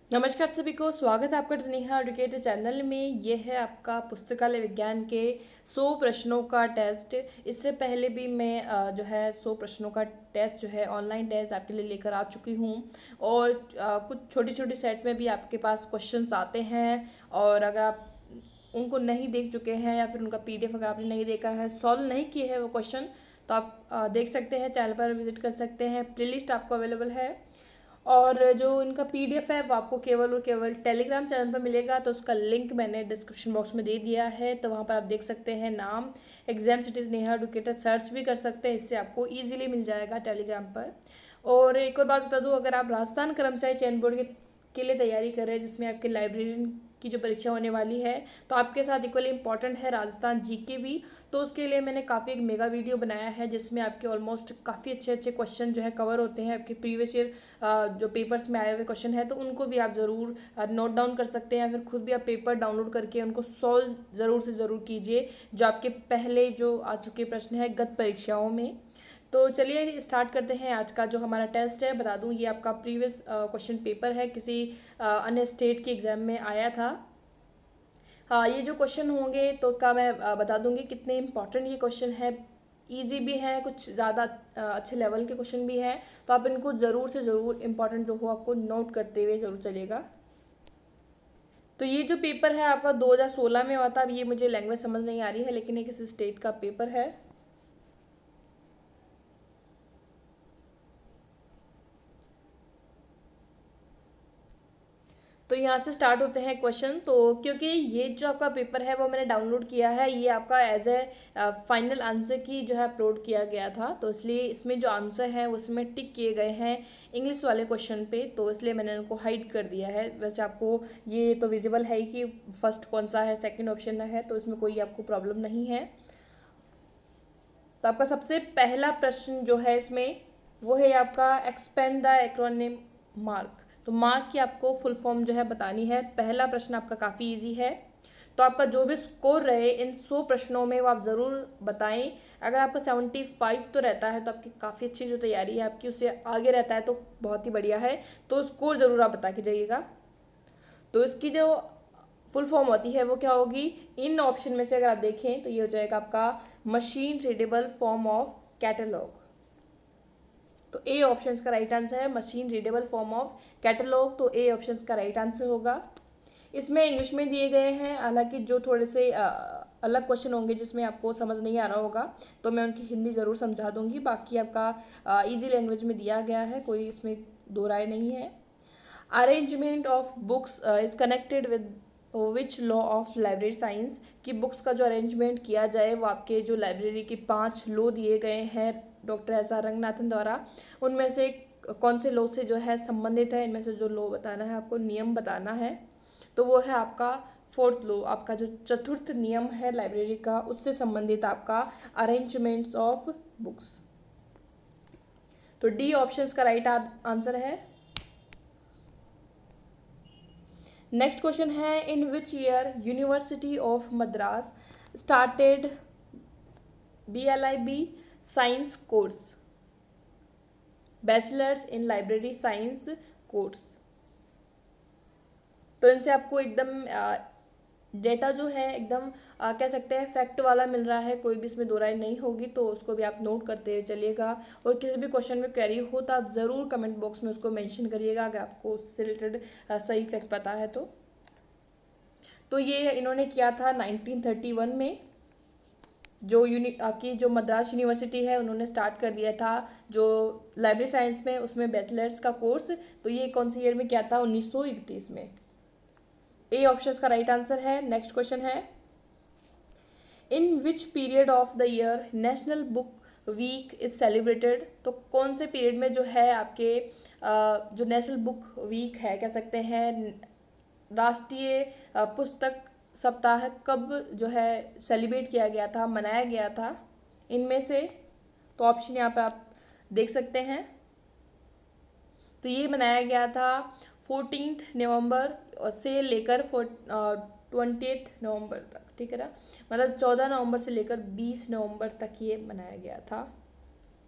नमस्कार सभी को, स्वागत है आपका स्नेहा एजुकेटर चैनल में। ये है आपका पुस्तकालय विज्ञान के 100 प्रश्नों का टेस्ट। इससे पहले भी मैं जो है 100 प्रश्नों का टेस्ट जो है ऑनलाइन टेस्ट आपके लिए लेकर आ चुकी हूँ। और कुछ छोटी छोटी सेट में भी आपके पास क्वेश्चंस आते हैं, और अगर आप उनको नहीं देख चुके हैं या फिर उनका पीडीएफ अगर आपने नहीं देखा है, सॉल्व नहीं किए हैं वो क्वेश्चन, तो आप देख सकते हैं, चैनल पर विजिट कर सकते हैं। प्लेलिस्ट आपको अवेलेबल है, और जो इनका पीडीएफ है वो आपको केवल और केवल टेलीग्राम चैनल पर मिलेगा। तो उसका लिंक मैंने डिस्क्रिप्शन बॉक्स में दे दिया है, तो वहाँ पर आप देख सकते हैं। नाम exam city Sneha educator search भी कर सकते हैं, इससे आपको इजीली मिल जाएगा टेलीग्राम पर। और एक और बात बता दूँ, अगर आप राजस्थान कर्मचारी चयन बोर्ड के लिए तैयारी कर रहे हैं, जिसमें आपके लाइब्रेरियन की जो परीक्षा होने वाली है, तो आपके साथ इक्वली इंपॉर्टेंट है राजस्थान जीके भी। तो उसके लिए मैंने काफ़ी एक मेगा वीडियो बनाया है, जिसमें आपके ऑलमोस्ट काफ़ी अच्छे अच्छे क्वेश्चन जो है कवर होते हैं। आपके प्रीवियस ईयर जो पेपर्स में आए हुए क्वेश्चन है, तो उनको भी आप ज़रूर नोट डाउन कर सकते हैं, या फिर खुद भी आप पेपर डाउनलोड करके उनको सॉल्व ज़रूर से ज़रूर कीजिए, जो आपके पहले जो आ चुके प्रश्न हैं गत परीक्षाओं में। तो चलिए स्टार्ट करते हैं आज का जो हमारा टेस्ट है। बता दूं, ये आपका प्रीवियस क्वेश्चन पेपर है, किसी अन्य स्टेट के एग्जाम में आया था। हाँ, ये जो क्वेश्चन होंगे तो उसका मैं बता दूंगी कितने इंपॉर्टेंट ये क्वेश्चन है। इजी भी है, कुछ ज़्यादा अच्छे लेवल के क्वेश्चन भी हैं, तो आप इनको ज़रूर से ज़रूर इंपॉर्टेंट जो हो आपको नोट करते हुए ज़रूर चलेगा। तो ये जो पेपर है आपका 2016 में हुआ था। अब ये मुझे लैंग्वेज समझ नहीं आ रही है, लेकिन ये किसी स्टेट का पेपर है। तो यहाँ से स्टार्ट होते हैं क्वेश्चन। तो क्योंकि ये जो आपका पेपर है वो मैंने डाउनलोड किया है, ये आपका एज ए फाइनल आंसर की जो है अपलोड किया गया था, तो इसलिए इसमें जो आंसर है उसमें टिक किए गए हैं इंग्लिश वाले क्वेश्चन पे, तो इसलिए मैंने उनको हाइड कर दिया है। वैसे आपको ये तो विजिबल है कि फर्स्ट कौन सा है, सेकेंड ऑप्शन है, तो इसमें कोई आपको प्रॉब्लम नहीं है। तो आपका सबसे पहला प्रश्न जो है इसमें वो है आपका एक्सपेंड द एक्रोनिम मार्क। तो मार्क की आपको फुल फॉर्म जो है बतानी है। पहला प्रश्न आपका काफ़ी इजी है, तो आपका जो भी स्कोर रहे इन 100 प्रश्नों में वो आप ज़रूर बताएं। अगर आपका 75 तो रहता है तो आपकी काफ़ी अच्छी जो तैयारी है आपकी, उससे आगे रहता है तो बहुत ही बढ़िया है। तो स्कोर ज़रूर आप बता के जाइएगा। तो इसकी जो फुल फॉर्म होती है वो क्या होगी, इन ऑप्शन में से अगर आप देखें तो ये हो जाएगा आपका machine readable form of catalogue. तो ए ऑप्शन का राइट आंसर है machine readable form of catalogue, तो ए ऑप्शन का राइट आंसर होगा। इसमें इंग्लिश में दिए गए हैं, हालांकि जो थोड़े से अलग क्वेश्चन होंगे जिसमें आपको समझ नहीं आ रहा होगा, तो मैं उनकी हिंदी ज़रूर समझा दूंगी। बाकी आपका इजी लैंग्वेज में दिया गया है, कोई इसमें दो राय नहीं है। Arrangement of books is connected with which law of library science, कि बुक्स का जो अरेंजमेंट किया जाए वो आपके जो लाइब्रेरी के 5 लॉ दिए गए हैं डॉक्टर एस आर रंगनाथन द्वारा, उनमें से कौन से लॉ से जो है संबंधित है। इनमें से जो लॉ बताना है आपको, नियम बताना है, तो वो है आपका फोर्थ लॉ। आपका जो चतुर्थ नियम है लाइब्रेरी का, उससे संबंधित आपका अरेंजमेंट्स ऑफ बुक्स। तो डी ऑप्शन का राइट आंसर है। नेक्स्ट क्वेश्चन है, in which year university of Madras started BLIB science course, bachelors in library science course. तो इनसे आपको एकदम डेटा जो है एकदम कह सकते हैं फैक्ट वाला मिल रहा है, कोई भी इसमें दो राय नहीं होगी, तो उसको भी आप नोट करते हुए चलिएगा। और किसी भी क्वेश्चन में क्वेरी हो तो आप ज़रूर कमेंट बॉक्स में उसको मेंशन करिएगा, अगर आपको उससे रिलेटेड सही फैक्ट पता है तो ये इन्होंने किया था 1931 में। जो आपकी जो मद्रास यूनिवर्सिटी है उन्होंने स्टार्ट कर दिया था जो लाइब्रेरी साइंस में, उसमें बैचलर्स का कोर्स। तो ये कौन से ईयर में किया था, 1931 में। ए ऑप्शन का राइट आंसर है। नेक्स्ट क्वेश्चन है, in which period of the year national book week is celebrated. तो कौन से पीरियड में जो है आपके जो नेशनल बुक वीक है, कह सकते हैं राष्ट्रीय पुस्तक सप्ताह, कब जो है सेलिब्रेट किया गया था, मनाया गया था इनमें से। तो ऑप्शन यहाँ पर आप देख सकते हैं। तो ये मनाया गया था 14 नवंबर से लेकर 20 नवंबर तक, ठीक है ना, मतलब 14 नवंबर से लेकर 20 नवंबर तक ये मनाया गया था।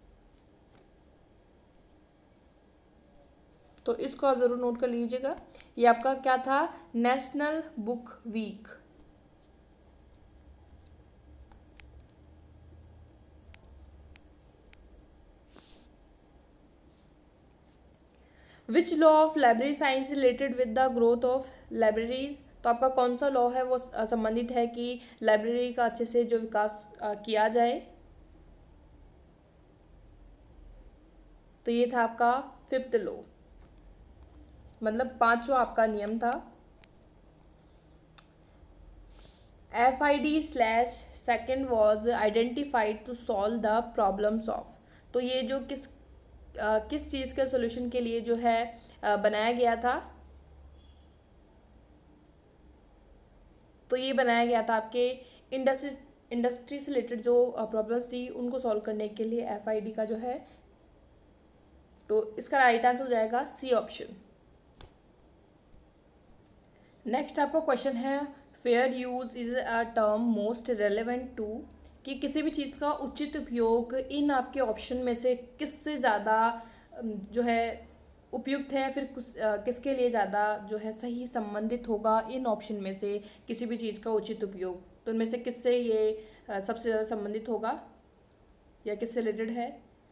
तो इसको आप ज़रूर नोट कर लीजिएगा। ये आपका क्या था, national book week. Which law of library science related with the growth of libraries. तो आपका कौन सा लॉ है वो संबंधित है कि लाइब्रेरी का अच्छे से जो विकास किया जाए। तो ये था आपका 5th लॉ, मतलब 5वां आपका नियम था। FID/2 was identified to solve the problems of। तो ये जो किस चीज़ के सॉल्यूशन के लिए जो है बनाया गया था, तो ये बनाया गया था आपके इंडस्ट्री से रिलेटेड जो प्रॉब्लम्स थी उनको सॉल्व करने के लिए FID का जो है। तो इसका राइट आंसर हो जाएगा सी ऑप्शन। नेक्स्ट आपका क्वेश्चन है, fair use is a term most relevant to, कि किसी भी चीज़ का उचित उपयोग इन आपके ऑप्शन में से किससे ज़्यादा जो है उपयुक्त है, फिर किसके लिए ज़्यादा जो है सही संबंधित होगा इन ऑप्शन में से किसी भी चीज़ का उचित उपयोग। तो इनमें से किससे ये सबसे ज़्यादा संबंधित होगा या किससे रिलेटेड है।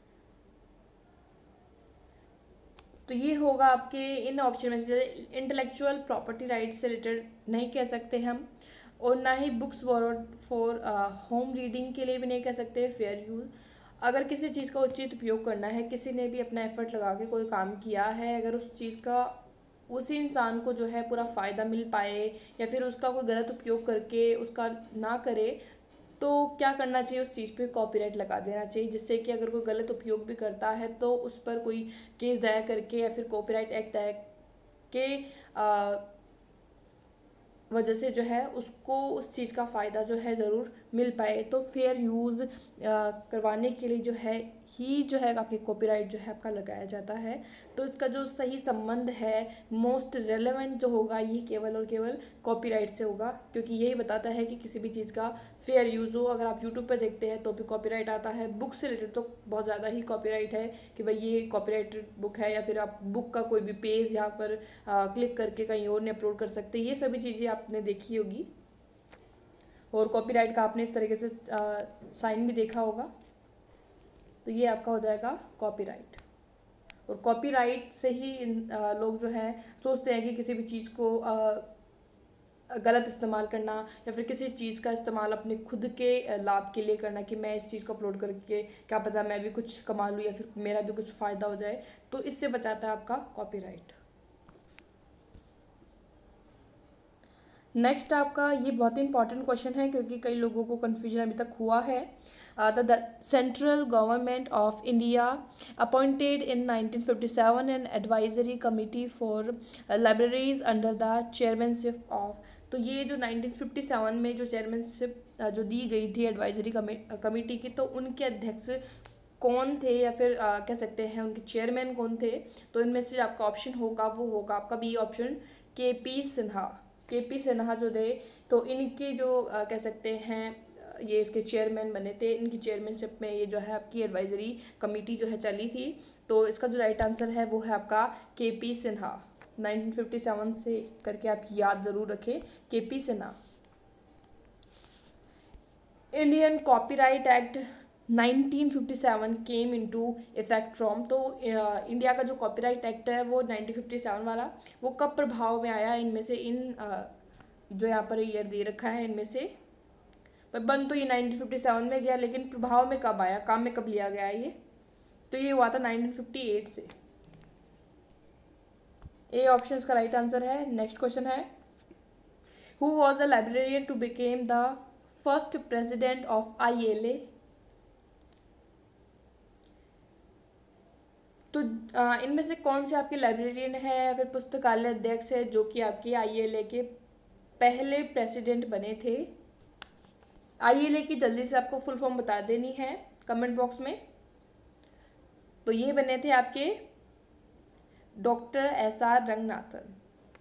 तो ये होगा आपके इन ऑप्शन में से इंटेलेक्चुअल प्रॉपर्टी राइट से रिलेटेड नहीं कह सकते हम, और ना ही books borrowed for home reading के लिए भी नहीं कह सकते फेयर यूज। अगर किसी चीज़ का उचित उपयोग करना है, किसी ने भी अपना एफर्ट लगा के कोई काम किया है, अगर उस चीज़ का उसी इंसान को जो है पूरा फ़ायदा मिल पाए या फिर उसका कोई गलत उपयोग करके उसका ना करे, तो क्या करना चाहिए, उस चीज़ पे कॉपीराइट लगा देना चाहिए, जिससे कि अगर कोई गलत उपयोग भी करता है तो उस पर कोई केस दायर करके या फिर कॉपीराइट एक्ट दायर के वजह से जो है उसको उस चीज़ का फ़ायदा जो है ज़रूर मिल पाए। तो फेयर यूज़ करवाने के लिए जो है आपके कॉपीराइट जो है आपका लगाया जाता है। तो इसका जो सही संबंध है मोस्ट रेलेवेंट जो होगा ये केवल और केवल कॉपीराइट से होगा, क्योंकि यही बताता है कि किसी भी चीज़ का फेयर यूज़ हो। अगर आप यूट्यूब पर देखते हैं तो भी कॉपीराइट आता है, बुक से रिलेटेड तो बहुत ज़्यादा ही कॉपीराइट है कि भाई ये कॉपीराइटेड बुक है, या फिर आप बुक का कोई भी पेज यहाँ पर क्लिक करके कहीं और नहीं अपलोड कर सकते। ये सभी चीज़ें आपने देखी होगी, और कॉपीराइट का आपने इस तरीके से साइन भी देखा होगा। तो ये आपका हो जाएगा कॉपीराइट। और कॉपीराइट से ही लोग जो है सोचते हैं कि किसी भी चीज़ को गलत इस्तेमाल करना या फिर किसी चीज़ का इस्तेमाल अपने खुद के लाभ के लिए करना, कि मैं इस चीज़ को अपलोड करके क्या पता मैं भी कुछ कमा लूँ या फिर मेरा भी कुछ फ़ायदा हो जाए। तो इससे बचाता है आपका कॉपीराइट। नेक्स्ट आपका ये बहुत ही इंपॉर्टेंट क्वेश्चन है, क्योंकि कई लोगों को कन्फ्यूजन अभी तक हुआ है। The central government of India appointed in 1957 an advisory committee for libraries under the chairmanship of. तो ये जो 1957 में जो चेयरमैनशिप जो दी गई थी एडवाइजरी कमेटी की, तो उनके अध्यक्ष कौन थे या फिर कह सकते हैं उनके चेयरमैन कौन थे। तो इनमें से आपका ऑप्शन होगा वो होगा आपका B option, KP Sinha. KP Sinha जो थे, तो इनके जो कह सकते हैं ये इसके चेयरमैन बने थे। इनकी चेयरमैनशिप में ये जो है आपकी एडवाइजरी कमेटी जो है चली थी। तो इसका जो राइट आंसर है वो है आपका KP सिन्हा। 1957 से करके आप याद ज़रूर रखें, KP Sinha. Indian copyright act 1957 came into effect from. तो इंडिया का जो कॉपीराइट एक्ट है वो 1957 वाला, वो कब प्रभाव में आया। इनमें से जो यहाँ पर ईयर दे रखा है इनमें से बन तो ये 1957 में गया, लेकिन प्रभाव में कब आया, काम में कब लिया गया ये, तो ये हुआ था 1958 से। ए ऑप्शन इसका राइट आंसर है। नेक्स्ट क्वेश्चन है, who was the librarian to become the first president of ILA। तो इनमें से कौन से आपके लाइब्रेरियन है या फिर पुस्तकालय अध्यक्ष है जो कि आपके ILA के पहले प्रेसिडेंट बने थे। ILA की जल्दी से आपको फुल फॉर्म बता देनी है कमेंट बॉक्स में। तो ये बने थे आपके doctor SR Ranganathan.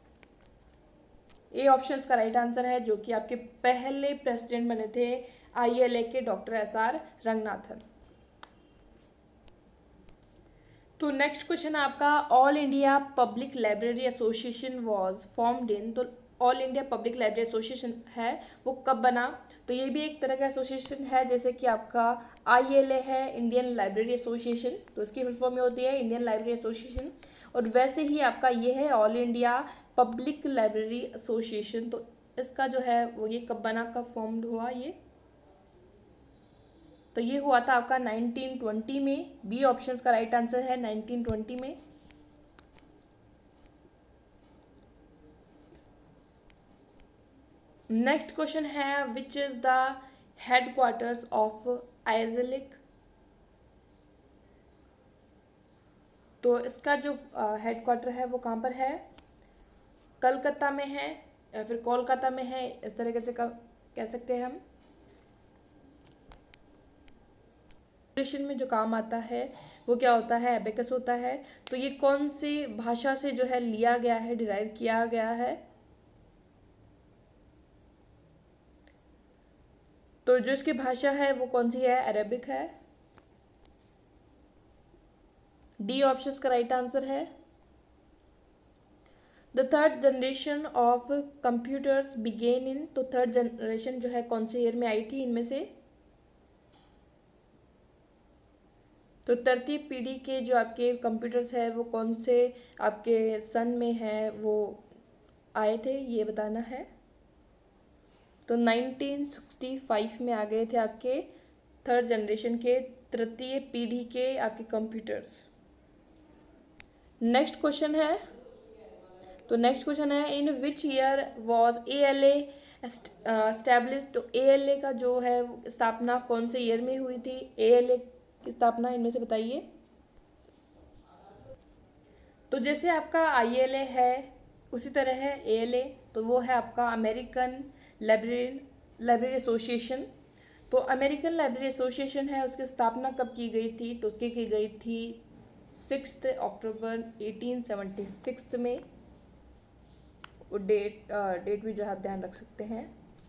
A option का राइट आंसर है, जो कि आपके पहले प्रेसिडेंट बने थे ILA के डॉक्टर SR रंगनाथन। तो नेक्स्ट क्वेश्चन आपका, all India public library association was formed in, तो all India public library association है वो कब बना? तो ये भी एक तरह का एसोसिएशन है, जैसे कि आपका ILA है, इंडियन लाइब्रेरी एसोसिएशन, तो इसकी फुल फॉर्म में होती है इंडियन लाइब्रेरी एसोसिएशन। और वैसे ही आपका ये है all India public library association, तो इसका जो है वो ये कब बना, कब फॉर्म्ड हुआ ये? तो ये हुआ था आपका 1920 में। बी ऑप्शन का राइट आंसर है 1920 में। नेक्स्ट क्वेश्चन है, which is the headquarters of IASLIC? तो इसका जो हेडक्वार्टर है वो कहाँ पर है? कलकत्ता में है या फिर कोलकाता में है, इस तरीके से कह सकते हैं हम। में जो काम आता है वो क्या होता है? एबेकस होता है। तो ये कौन सी भाषा से जो है लिया गया है, डिराइव किया गया है? तो जो इसकी भाषा है वो कौन सी है? अरेबिक है। डी ऑप्शन का राइट आंसर है। The third generation of computers began in, तो थर्ड जनरेशन जो है कौन से ईयर में आई थी इनमें से? तो तृतीय पीढ़ी के जो आपके कंप्यूटर्स है वो कौन से आपके सन में है वो आए थे, ये बताना है। तो 1965 में आ गए थे आपके थर्ड जनरेशन के, तृतीय पीढ़ी के आपके कंप्यूटर्स। नेक्स्ट क्वेश्चन है, तो नेक्स्ट क्वेश्चन है, in which year was ALA established? तो ALA का जो है स्थापना कौन से ईयर में हुई थी? ALA की स्थापना इनमें से बताइए। तो जैसे आपका ILA है उसी तरह है ALA, तो वो है आपका अमेरिकन लाइब्रेरी एसोसिएशन। तो अमेरिकन लाइब्रेरी एसोसिएशन है, उसकी स्थापना कब की गई थी? तो उसकी की गई थी 6 अक्टूबर 1876 में। डेट भी जो है आप ध्यान रख सकते हैं।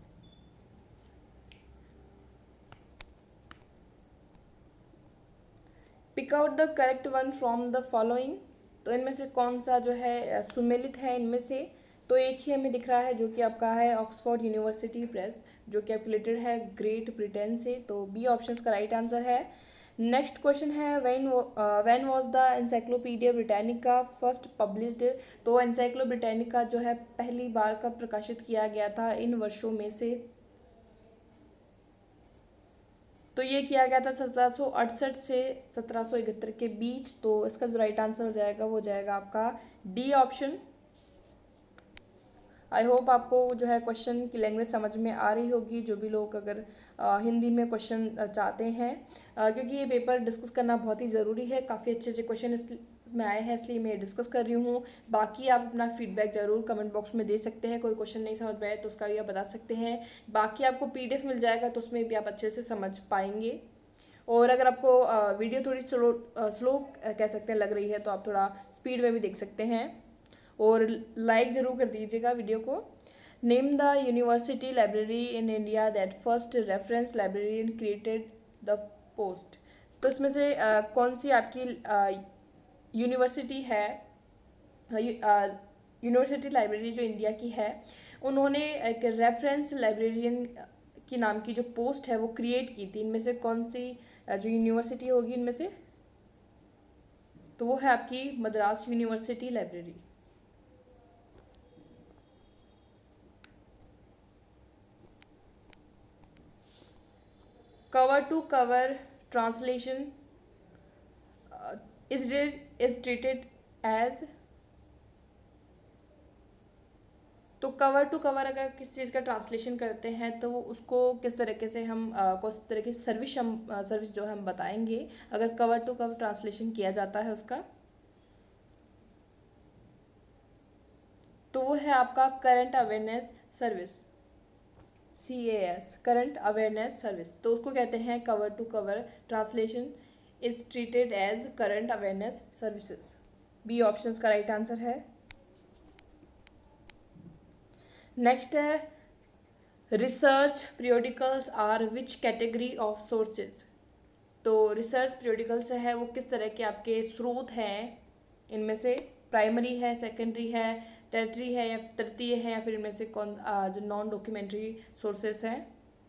Pick out the correct one from the following, तो इनमें से कौन सा जो है सुमेलित है इनमें से? तो एक ही हमें दिख रहा है जो कि आपका है ऑक्सफोर्ड यूनिवर्सिटी प्रेस, जो कि एफिलेटेड है ग्रेट ब्रिटेन से, तो बी ऑप्शन का राइट आंसर है। नेक्स्ट क्वेश्चन है, when was the Encyclopaedia Britannica first published? तो एनसाइक्लो ब्रिटानिका जो है पहली बार कब प्रकाशित किया गया था इन वर्षों में से? तो ये किया गया था 1768 से 1771 के बीच। तो इसका जो राइट आंसर हो जाएगा वो जाएगा आपका डी ऑप्शन। आई होप आपको जो है क्वेश्चन की लैंग्वेज समझ में आ रही होगी, जो भी लोग अगर हिंदी में क्वेश्चन चाहते हैं, क्योंकि ये पेपर डिस्कस करना बहुत ही ज़रूरी है। काफ़ी अच्छे अच्छे क्वेश्चन इसमें आए हैं, इसलिए मैं डिस्कस कर रही हूँ। बाकी आप अपना फीडबैक ज़रूर कमेंट बॉक्स में दे सकते हैं। कोई क्वेश्चन नहीं समझ में आए तो उसका भी आप बता सकते हैं। बाकी आपको PDF मिल जाएगा, तो उसमें भी आप अच्छे से समझ पाएंगे। और अगर आपको वीडियो थोड़ी स्लो कह सकते हैं लग रही है, तो आप थोड़ा स्पीड में भी देख सकते हैं। और लाइक ज़रूर कर दीजिएगा वीडियो को। Name the university library in India that first reference librarian created the post? तो इसमें से कौन सी आपकी यूनिवर्सिटी है, यूनिवर्सिटी लाइब्रेरी जो इंडिया की है, उन्होंने एक रेफरेंस लाइब्रेरियन की नाम की जो पोस्ट है वो क्रिएट की थी? इनमें से कौन सी जो यूनिवर्सिटी होगी इनमें से? तो वो है आपकी Madras university library. Cover to cover translation is treated as? तो कवर टू कवर अगर किसी चीज़ का ट्रांसलेशन करते हैं तो उसको किस तरीके से हम किस तरह की सर्विस जो हम बताएंगे अगर कवर टू कवर ट्रांसलेशन किया जाता है उसका? तो वो है आपका current awareness service, CAS, current awareness service. तो उसको कहते हैं cover to cover translation is treated as current awareness services. B option का राइट आंसर है। नेक्स्ट है, research periodicals are which category of sources? तो रिसर्च पीरियोडिकल्स है वो किस तरह के आपके स्रोत हैं, इनमें से प्राइमरी है, सेकेंडरी है, टर्टरी है या तृतीय है, या फिर इनमें से कौन जो नॉन डॉक्यूमेंट्री सोर्सेस हैं।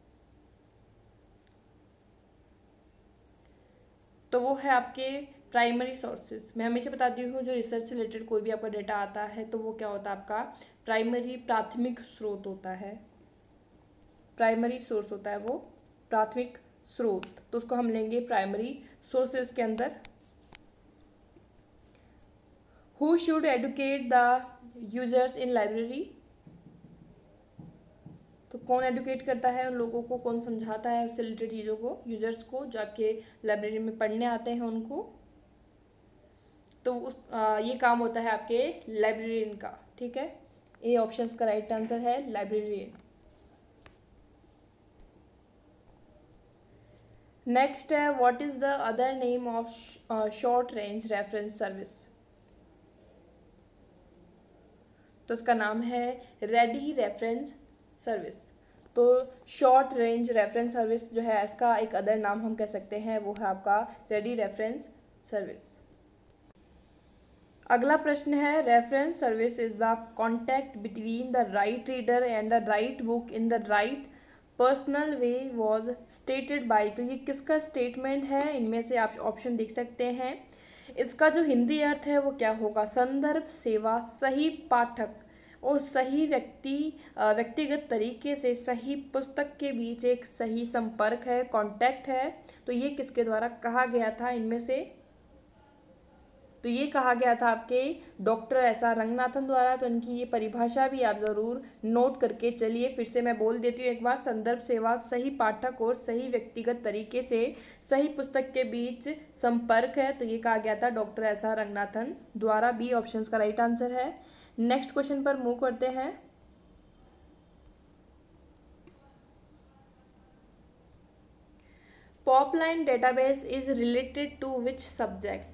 तो वो है आपके प्राइमरी सोर्सेज। मैं हमेशा बताती हूँ जो रिसर्च से रिलेटेड कोई भी आपका डेटा आता है तो वो क्या होता है, आपका प्राइमरी प्राथमिक स्रोत होता है। प्राइमरी सोर्स होता है वो प्राथमिक स्रोत, तो उसको हम लेंगे प्राइमरी सोर्सेज के अंदर। Who should educate the users in library, तो कौन एडुकेट करता है उन लोगों को, कौन समझाता है उससे रिलेटेड चीज़ों को, यूजर्स को जो आपके लाइब्रेरी में पढ़ने आते हैं उनको। तो ये काम होता है आपके लाइब्रेरियन का, ठीक है। ए ऑप्शंस का राइट आंसर है लाइब्रेरियन। नेक्स्ट है what is the other name of short range reference service, तो इसका नाम है रेडी रेफरेंस सर्विस। तो शॉर्ट रेंज रेफरेंस सर्विस जो है इसका एक अदर नाम हम कह सकते हैं वो है आपका रेडी रेफरेंस सर्विस। अगला प्रश्न है reference service is the contact between the right reader and the right book in the right personal way was stated by, तो ये किसका स्टेटमेंट है, इनमें से आप ऑप्शन देख सकते हैं। इसका जो हिंदी अर्थ है वो क्या होगा, संदर्भ सेवा सही पाठक और सही व्यक्तिगत तरीके से सही पुस्तक के बीच एक सही संपर्क है, कांटेक्ट है। तो ये किसके द्वारा कहा गया था इनमें से, तो ये कहा गया था आपके डॉक्टर एस आर रंगनाथन द्वारा। तो इनकी ये परिभाषा भी आप ज़रूर नोट करके चलिए। फिर से मैं बोल देती हूँ एक बार, संदर्भ सेवा सही पाठक और सही व्यक्तिगत तरीके से सही पुस्तक के बीच संपर्क है, तो ये कहा गया था डॉक्टर एस आर रंगनाथन द्वारा। बी ऑप्शन का राइट आंसर है। नेक्स्ट क्वेश्चन पर मूव करते हैं। POPLINE database is related to which subject,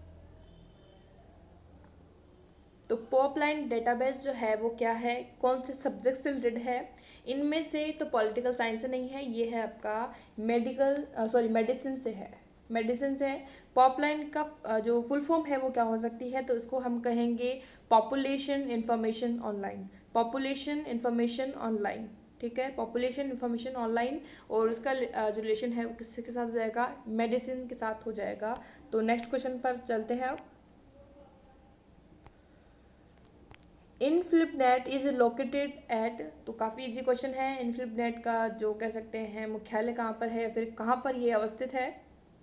तो पॉपलाइन डेटाबेस जो है वो क्या है, कौन से सब्जेक्ट से रिलेटेड है, इनमें से तो पॉलिटिकल साइंस से नहीं है, ये है आपका मेडिसिन से है, मेडिसिन से है। पॉपलाइन का जो फुल फॉर्म है वो क्या हो सकती है, तो इसको हम कहेंगे population information online, population information online, ठीक है, पॉपुलेशन इंफॉर्मेशन ऑनलाइन। और इसका जो रिलेशन है वो किसके साथ हो जाएगा, मेडिसिन के साथ हो जाएगा। तो नेक्स्ट क्वेश्चन पर चलते हैं। इनफ्लिपनेट इज लोकेटेड एट, तो काफ़ी इजी क्वेश्चन है। इनफ्लिपनेट का जो कह सकते हैं मुख्यालय कहाँ पर है, फिर कहाँ पर ये अवस्थित है,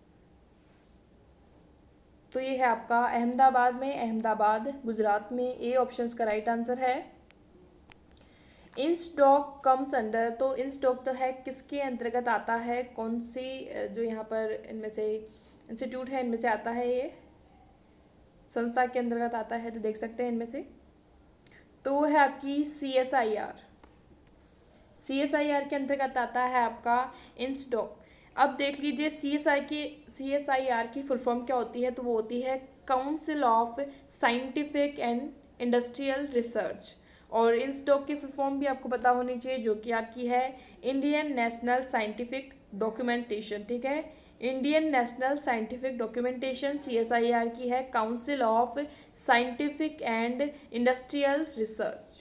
तो ये है आपका अहमदाबाद में, अहमदाबाद गुजरात में। ए ऑप्शंस का राइट आंसर है। इन स्टॉक कम्स अंडर, तो इन स्टॉक तो है किसके अंतर्गत आता है, कौन सी जो यहाँ पर इनमें से इंस्टीट्यूट है इनमें से आता है, ये संस्था के अंतर्गत आता है, तो देख सकते हैं इनमें से। तो वो है आपकी CSIR, CSIR के अंतर्गत आता है आपका इंस्टॉक। अब देख लीजिए CSIR की फुल फॉर्म क्या होती है, तो वो होती है council of scientific and industrial research. और इंस्टॉक की फुल फॉर्म भी आपको पता होनी चाहिए जो कि आपकी है इंडियन नेशनल साइंटिफिक डॉक्यूमेंटेशन, ठीक है, Indian national scientific documentation CSIR की है council of scientific and industrial research.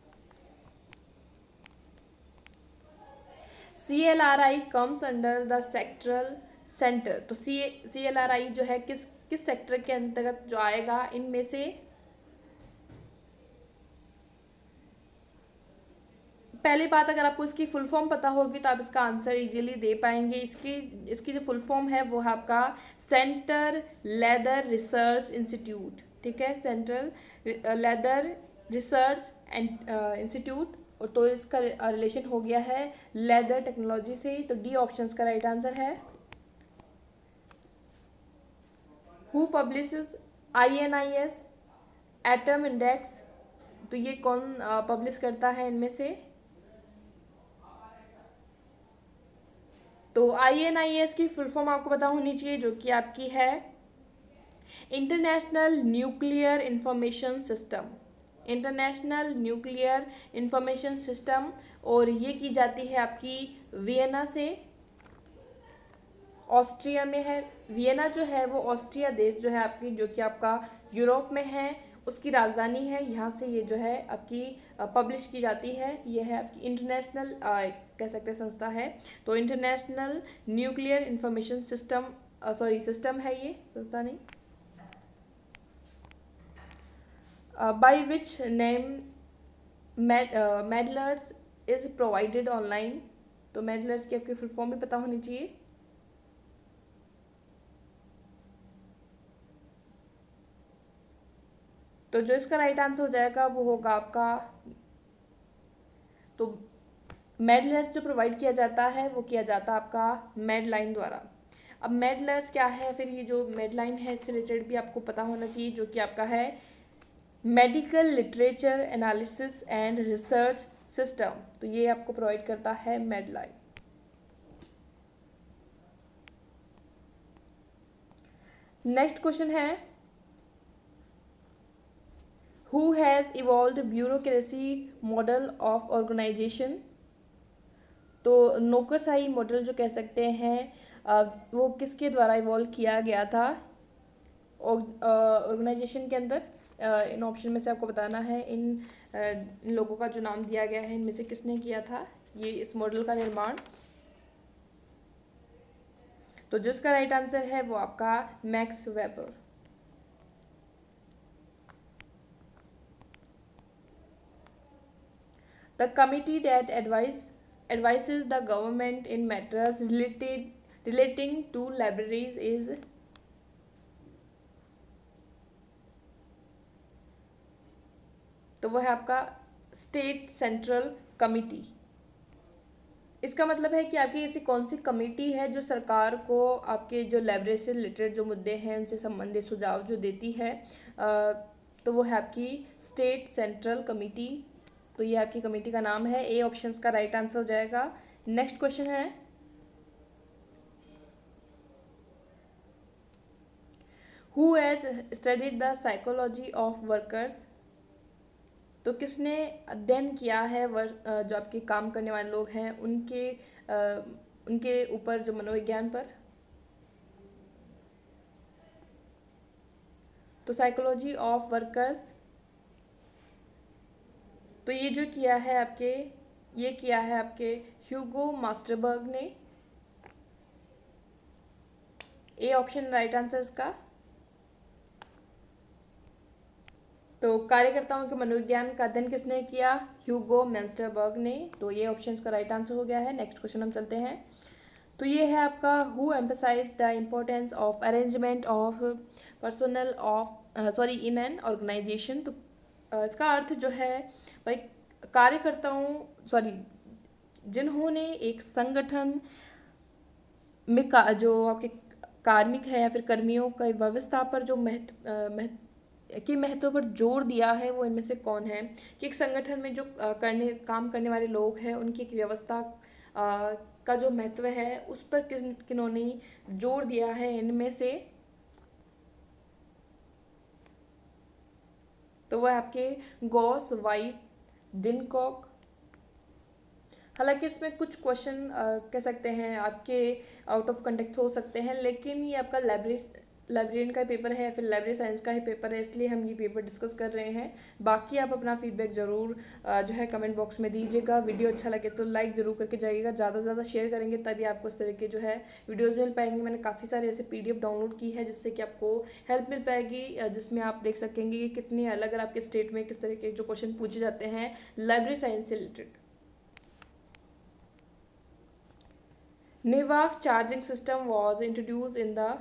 CLRI comes under the sectoral centre, तो CLRI जो है किस सेक्टर के अंतर्गत जो आएगा, इनमें से पहली बात, अगर आपको इसकी फुल फॉर्म पता होगी तो आप इसका आंसर इजीली दे पाएंगे। इसकी जो फुल फॉर्म है वो है आपका सेंटर लेदर रिसर्च इंस्टीट्यूट, ठीक है, सेंट्रल लेदर रिसर्च इंस्टीट्यूट। और तो इसका रिलेशन हो गया है लेदर टेक्नोलॉजी से, तो डी ऑप्शंस का राइट आंसर है। Who publishes INIS atom index, तो ये कौन पब्लिश करता है इनमें से, तो INIS की फुल फॉर्म आपको पता होनी चाहिए जो कि आपकी है international nuclear information system, international nuclear information system. और ये की जाती है आपकी वियना से। ऑस्ट्रिया में है। वियना जो है वो ऑस्ट्रिया देश जो है आपकी, जो कि आपका यूरोप में है, उसकी राजधानी है। यहाँ से ये जो है आपकी पब्लिश की जाती है। ये है आपकी इंटरनेशनल कह सकते हैं संस्था है। तो international nuclear information system, system है ये, संस्था नहीं। By which name MEDLARS is provided online. तो मेडलर्स की आपकी फुल फॉर्म भी पता होनी चाहिए। तो जो इसका राइट आंसर हो जाएगा वो होगा आपका, तो मेडलर्स जो प्रोवाइड किया जाता है वो किया जाता है आपका मेडलाइन द्वारा। अब मेडलर्स क्या है, फिर ये जो मेडलाइन है इससे रिलेटेड भी आपको पता होना चाहिए, जो कि आपका है medical literature analysis and research system. तो ये आपको प्रोवाइड करता है मेडलाइन। नेक्स्ट क्वेश्चन है, who has evolved bureaucracy model of organisation. तो नौकरशाही मॉडल जो कह सकते हैं वो किसके द्वारा इवॉल्व किया गया था ऑर्गेनाइजेशन के अंदर। इन ऑप्शन में से आपको बताना है इन लोगों का जो नाम दिया गया है इनमें से किसने किया था ये इस मॉडल का निर्माण। तो जिसका राइट आंसर है वो आपका Max Weber. The committee that advises the government in matters relating to libraries is। तो वो है आपका स्टेट सेंट्रल कमिटी। इसका मतलब है कि आपकी ऐसी कौन सी कमेटी है जो सरकार को आपके जो लाइब्रेरी से रिलेटेड जो मुद्दे हैं उनसे संबंधित सुझाव जो देती है, तो वो है आपकी स्टेट सेंट्रल कमेटी। तो ये आपकी कमेटी का नाम है। ए ऑप्शंस का राइट आंसर हो जाएगा। नेक्स्ट क्वेश्चन है, who has studied the psychology of workers. तो किसने अध्ययन किया है जो आपके काम करने वाले लोग हैं उनके ऊपर जो मनोविज्ञान पर। तो साइकोलॉजी ऑफ वर्कर्स, तो ये जो किया है आपके ह्यूगो मास्टरबर्ग ने। ए ऑप्शन राइट आंसर इसका। तो कार्यकर्ताओं के मनोविज्ञान का अध्ययन किसने किया, ह्यूगो मास्टरबर्ग ने। तो ये ऑप्शन का राइट आंसर हो गया है। नेक्स्ट क्वेश्चन हम चलते हैं। तो ये है आपका who emphasise the importance of arrangement of personnel in an organisation. तो इसका अर्थ जो है भाई जिन्होंने एक संगठन में जो आपके कार्मिक है या फिर कर्मियों का व्यवस्था पर जो महत्व पर जोर दिया है वो इनमें से कौन है, कि एक संगठन में जो काम करने वाले लोग हैं उनकी एक व्यवस्था का जो महत्व है उस पर किन्होंने जोर दिया है इनमें से। तो वह आपके गॉस, वाइट, डिनकॉक। हालांकि इसमें कुछ क्वेश्चन कह सकते हैं आपके आउट ऑफ कंटेक्स्ट हो सकते हैं, लेकिन ये आपका लाइब्रेरियन का पेपर है या फिर लाइब्रेरी साइंस का ही पेपर है, इसलिए हम ये पेपर डिस्कस कर रहे हैं। बाकी आप अपना फीडबैक ज़रूर जो है कमेंट बॉक्स में दीजिएगा। वीडियो अच्छा लगे तो लाइक ज़रूर करके जाइएगा, ज़्यादा से ज़्यादा शेयर करेंगे तभी आपको इस तरह के जो है वीडियोज़ मिल पाएंगे। मैंने काफ़ी सारे ऐसे PDF डाउनलोड की है जिससे कि आपको हेल्प मिल पाएगी, जिसमें आप देख सकेंगे कि कितनी अलग आपके स्टेट में किस तरह के जो क्वेश्चन पूछे जाते हैं लाइब्रेरी साइंस से related. Newark charging system was introduce in the.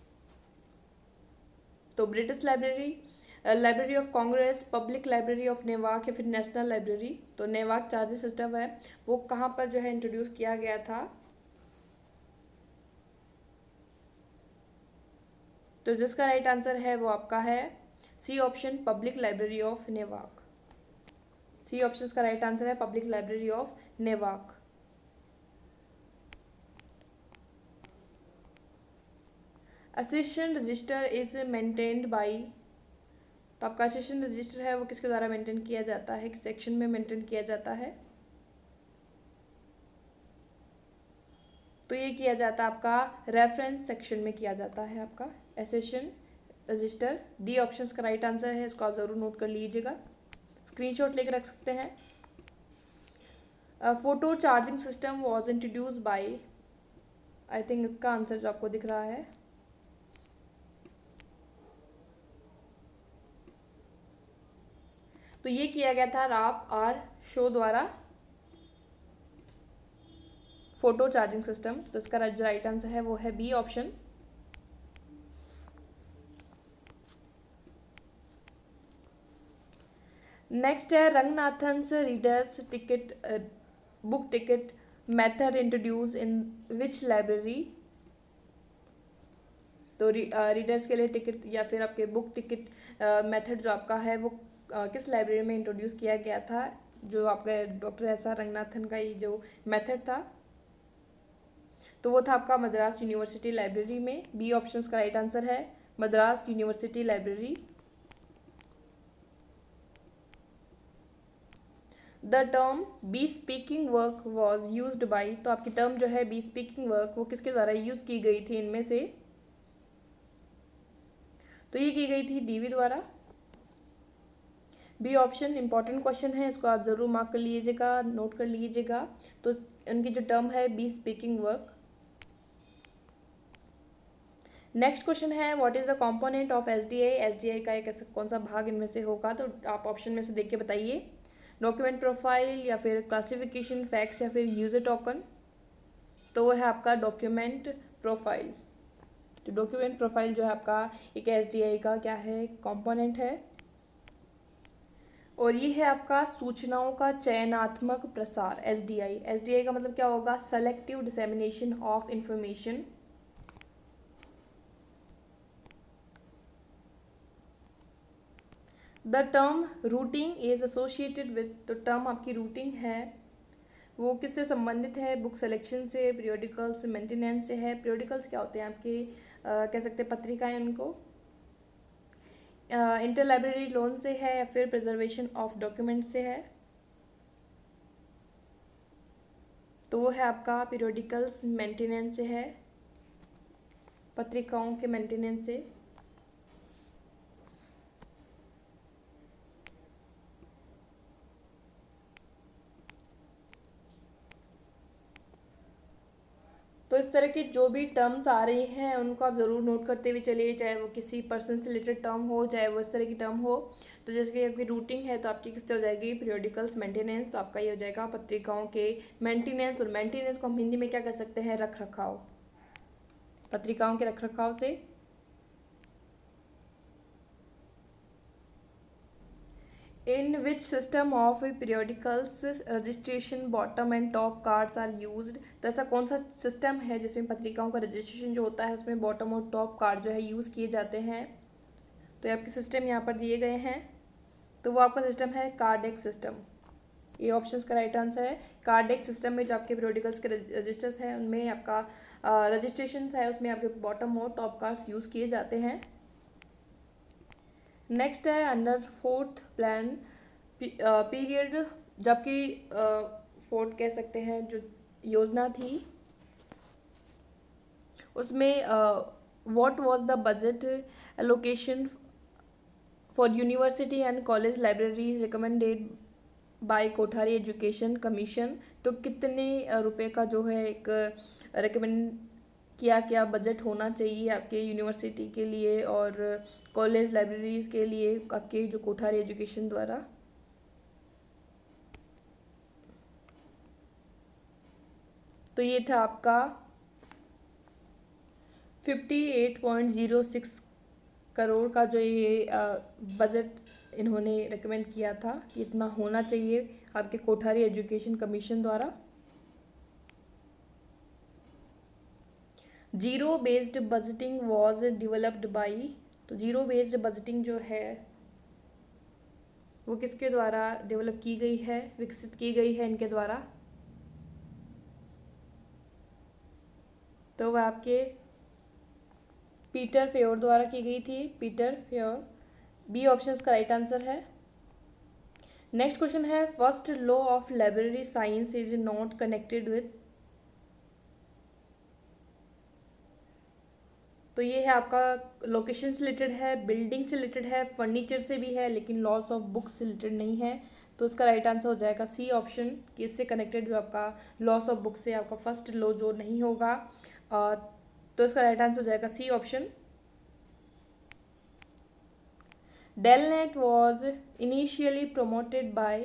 तो British library of Congress, public library of Newark या फिर नेशनल लाइब्रेरी। तो नेवाक चार्जिंग सिस्टम है वो कहाँ पर जो है इंट्रोड्यूस किया गया था। तो जिसका राइट आंसर है वो आपका है C option, public library of Newark. C option का राइट आंसर है public library of Newark. Assistant register is maintained by. तो आपका असिस्टेंट रजिस्टर है वो किसके द्वारा मेंटेन किया जाता है, किस सेक्शन में मेंटेन किया जाता है। तो ये किया जाता है आपका रेफरेंस सेक्शन में किया जाता है आपका एसेशन रजिस्टर। डी ऑप्शन का राइट आंसर है, इसको आप ज़रूर नोट कर लीजिएगा, स्क्रीनशॉट लेकर रख सकते हैं। Photo charging system was introduce by, I think इसका आंसर जो आपको दिख रहा है, तो ये किया गया था राल्फ आर शो द्वारा, फोटो चार्जिंग सिस्टम। तो इसका जो राइट आंसर है वो है बी ऑप्शन। नेक्स्ट है Ranganathan's readers ticket book ticket method introduce in which library. तो रीडर्स के लिए टिकट या फिर आपके बुक टिकट मेथड जो आपका है वो किस लाइब्रेरी में इंट्रोड्यूस किया गया था, जो आपके डॉक्टर एस आर रंगनाथन का ये जो मेथड था, तो वो था आपका मद्रास यूनिवर्सिटी लाइब्रेरी में। बी ऑप्शन का राइट आंसर है Madras university library. The term be speaking work was used by, तो आपकी टर्म जो है बी स्पीकिंग वर्क वो किसके द्वारा यूज की गई थी इनमें से, तो ये की गई थी डीवी द्वारा। बी ऑप्शन इंपॉर्टेंट क्वेश्चन है, इसको आप जरूर मार्क कर लीजिएगा, नोट कर लीजिएगा। तो इनकी जो टर्म है be speaking work. Next question है what is the component of SDI. SDI का एक ऐसा कौन सा भाग इनमें से होगा, तो आप ऑप्शन में से देख के बताइए। डॉक्यूमेंट प्रोफाइल या फिर क्लासिफिकेशन फैक्ट्स या फिर यूजर टोकन, तो वो है आपका डॉक्यूमेंट प्रोफाइल। तो डॉक्यूमेंट प्रोफाइल जो है आपका एक एसडीआई का क्या है, कंपोनेंट है। और ये है आपका सूचनाओं का चयनात्मक प्रसार, एसडीआई। एसडीआई का मतलब क्या होगा, selective dissemination of information. The term routing is associated with, तो टर्म आपकी रूटिंग है वो किससे संबंधित है, बुक सिलेक्शन से, पीरियोडिकल्स मेंटेनेंस से है। पीरियोडिकल्स क्या होते हैं आपके कह सकते हैं पत्रिकाएं उनको, इंटर लाइब्रेरी लोन से है या फिर प्रिजर्वेशन ऑफ डॉक्यूमेंट से है, तो वो है आपका पीरियोडिकल्स मेंटेनेंस से है, पत्रिकाओं के मेंटेनेंस से। तो इस तरह की जो भी टर्म्स आ रही हैं उनको आप ज़रूर नोट करते हुए चलिए, चाहे वो किसी पर्सन से रिलेटेड टर्म हो, चाहे वो इस तरह की टर्म हो। तो जैसे कि आपकी रूटिंग है तो आपकी किससे हो जाएगी, पीरियोडिकल्स मेंटेनेंस, तो आपका ये हो जाएगा पत्रिकाओं के मेंटेनेंस। और मेंटेनेंस को हम हिंदी में क्या कह सकते हैं, रख रखाव, पत्रिकाओं के रख रखाव से। In which system of periodicals registration bottom and top cards are used, तो ऐसा कौन सा सिस्टम है जिसमें पत्रिकाओं का रजिस्ट्रेशन जो होता है उसमें बॉटम और टॉप कार्ड जो है यूज़ किए जाते हैं। तो ये आपके सिस्टम यहाँ पर दिए गए हैं, तो वो आपका सिस्टम है कार्डेक सिस्टम। ये ऑप्शंस का राइट आंसर है कार्डेक सिस्टम में जो आपके पीरियोडिकल्स के रजिस्टर्स हैं उनमें आपका रजिस्ट्रेशन है उसमें आपके बॉटम और टॉप कार्ड्स यूज़ किए जाते हैं। नेक्स्ट है अंडर फोर्थ प्लान पीरियड, जबकि फोर्थ कह सकते हैं जो योजना थी उसमें what was the budget allocation for university and college libraries recommended by Kothari education commission, तो कितने रुपए का जो है एक रिकमेंड क्या क्या बजट होना चाहिए आपके यूनिवर्सिटी के लिए और कॉलेज लाइब्रेरीज के लिए आपके जो कोठारी एजुकेशन द्वारा। तो ये था आपका 58.06 करोड़ का जो ये बजट इन्होंने रिकमेंड किया था कि इतना होना चाहिए आपके कोठारी एजुकेशन कमीशन द्वारा। Zero based budgeting was developed by, तो जीरो बेस्ड बजटिंग जो है वो किसके द्वारा डेवलप की गई है, विकसित की गई है इनके द्वारा, तो वह आपके पीटर फेयोर द्वारा की गई थी, पीटर फेयोर। बी ऑप्शन का राइट आंसर है। नेक्स्ट क्वेश्चन है first law of library science is not connected with, तो ये है आपका लोकेशन से रिलेटेड है, बिल्डिंग से रिलेटेड है, फर्नीचर से भी है, लेकिन लॉस ऑफ बुक्स से रिलेटेड नहीं है। तो इसका राइट आंसर हो जाएगा सी ऑप्शन, कि इससे कनेक्टेड जो आपका लॉस ऑफ बुक्स से आपका फर्स्ट लॉ जो नहीं होगा। तो इसका राइट आंसर हो जाएगा C option. DELNET was initially promoted by,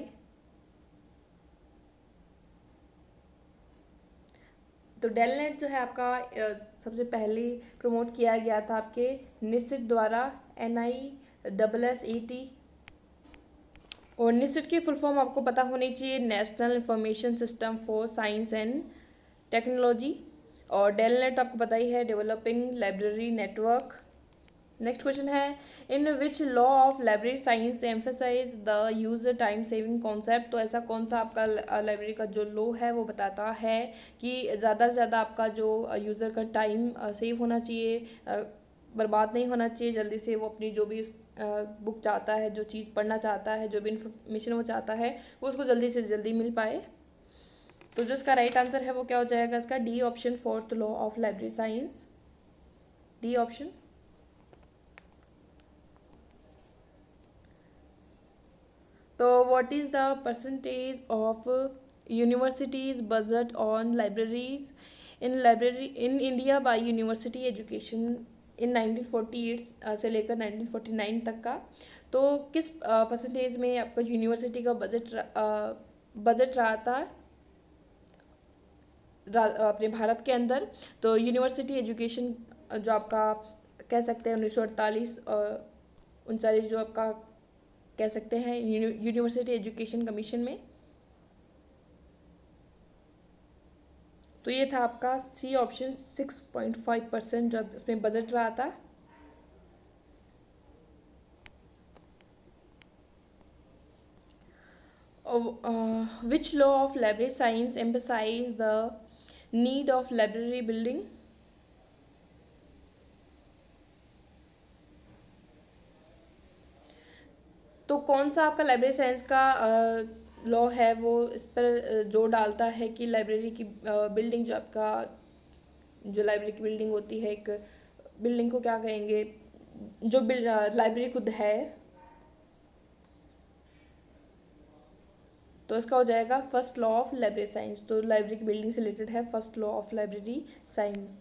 तो डेलनेट जो है आपका सबसे पहले प्रमोट किया गया था आपके निसिट द्वारा, NISSAT। और निसिट की फुल फॉर्म आपको पता होनी चाहिए, national information system for science and technology. और डेलनेट आपको पता ही है, developing library network. Next question है, in which law of library science emphasize the user time saving concept. तो ऐसा कौन सा आपका लाइब्रेरी का जो लॉ है वो बताता है कि ज़्यादा से ज़्यादा आपका जो यूज़र का टाइम सेव होना चाहिए, बर्बाद नहीं होना चाहिए, जल्दी से वो अपनी जो भी बुक चाहता है, जो चीज़ पढ़ना चाहता है, जो भी इंफॉर्मेशन वो चाहता है वो उसको जल्दी से जल्दी मिल पाए। तो जो इसका राइट आंसर है वो क्या हो जाएगा इसका, D option, fourth law of library science, D option. तो what is the percentage of universities budget on libraries in India by university education in 1948 से लेकर 1949 तक का। तो किस परसेंटेज में आपका यूनिवर्सिटी का बजट रहा था अपने भारत के अंदर। तो यूनिवर्सिटी एजुकेशन जो आपका कह सकते हैं 1948 39 जो आपका कह सकते हैं यूनिवर्सिटी एजुकेशन कमीशन में। तो ये था आपका सी ऑप्शन, 6.5% जब इसमें बजट रहा था। Which law of library science emphasize the need of library building. तो कौन सा आपका लाइब्रेरी साइंस का लॉ है वो इस पर जोर डालता है कि लाइब्रेरी की बिल्डिंग जो आपका जो लाइब्रेरी की बिल्डिंग होती है, एक बिल्डिंग को क्या कहेंगे, जो लाइब्रेरी खुद है, तो इसका हो जाएगा first law of library science. तो लाइब्रेरी की बिल्डिंग से रिलेटेड है first law of library science.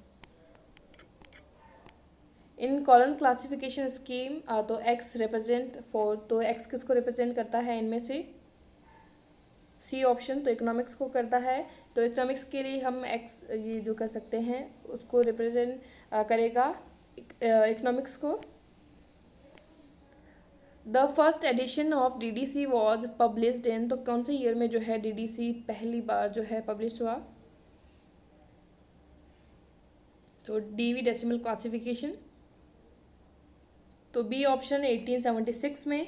In colon classification scheme तो एक्स रिप्रेजेंट फॉर, तो एक्स किसको रिप्रेजेंट करता है इनमें से, सी ऑप्शन, तो इकोनॉमिक्स को करता है। तो इकोनॉमिक्स के लिए हम एक्स ये जो कर सकते हैं उसको रिप्रेजेंट करेगा इकोनॉमिक्स को। The first edition of DDC was published in, तो कौन से ईयर में जो है DDC पहली बार जो है पब्लिश हुआ। तो DV डेसिमल क्लासिफिकेशन, तो बी ऑप्शन 1876 में।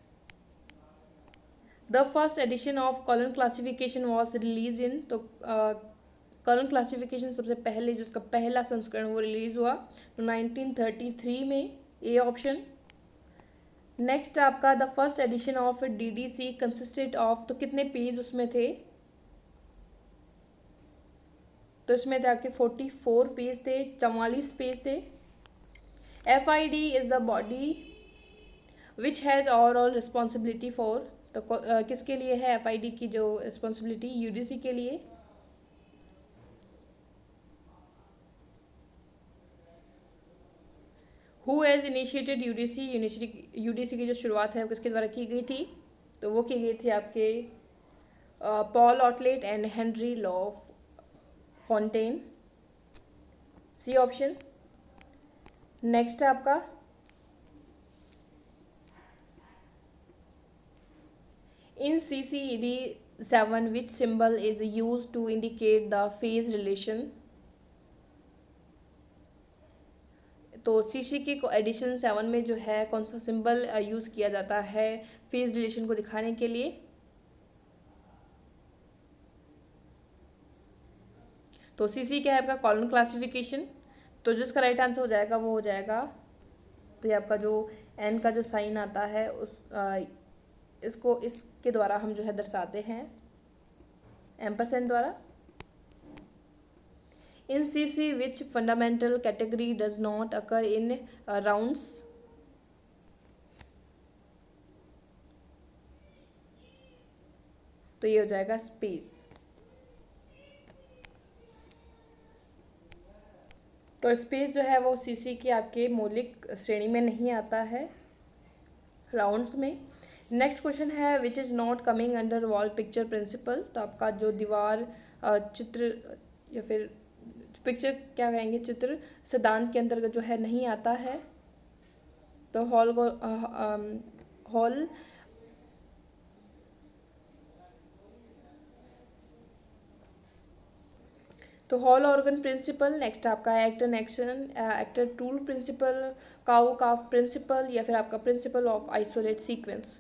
The first edition of colon classification was release in, तो कॉलम क्लासिफिकेशन सबसे पहले जो उसका पहला संस्करण वो रिलीज हुआ तो 1933 में, ए ऑप्शन। नेक्स्ट आपका the first edition of DDC consisted of, तो कितने पेज उसमें थे, तो इसमें थे आपके 44 पेज थे, 44 पेज थे। FID is the body which has overall responsibility for, तो किसके लिए है FID की जो रिस्पॉन्सिबिलिटी, UDC के लिए। हु हैज़ इनिशिएटेड UDC की जो शुरुआत है वो किसके द्वारा की गई थी, तो वो की गई थी आपके Paul Otlet and Henri La Fontaine, C option. Next है आपका in CCD 7 which symbol is use to indicate the phase relation. तो CC के एडिशन 7 में जो है कौन सा सिंबल यूज किया जाता है फेज रिलेशन को दिखाने के लिए, तो CC क्या है आपका कॉलम क्लासिफिकेशन। तो जिसका राइट आंसर हो जाएगा वो हो जाएगा, तो ये आपका जो N का जो साइन आता है उस इसको इसके द्वारा हम जो है दर्शाते हैं एम्परसेंड द्वारा। In CC which fundamental category does not occur in rounds? तो ये हो जाएगा स्पेस। तो स्पेस जो है वो CC की आपके मौलिक श्रेणी में नहीं आता है, राउंड्स में। नेक्स्ट क्वेश्चन है which is not coming under wall picture principle. तो आपका जो दीवार चित्र या फिर पिक्चर क्या कहेंगे, चित्र सिद्धांत के अंतर्गत जो है नहीं आता है। तो whole whole organ principle. Next आपका actor tool principle, cow calf principle, या फिर आपका प्रिंसिपल ऑफ आइसोलेट सीक्वेंस।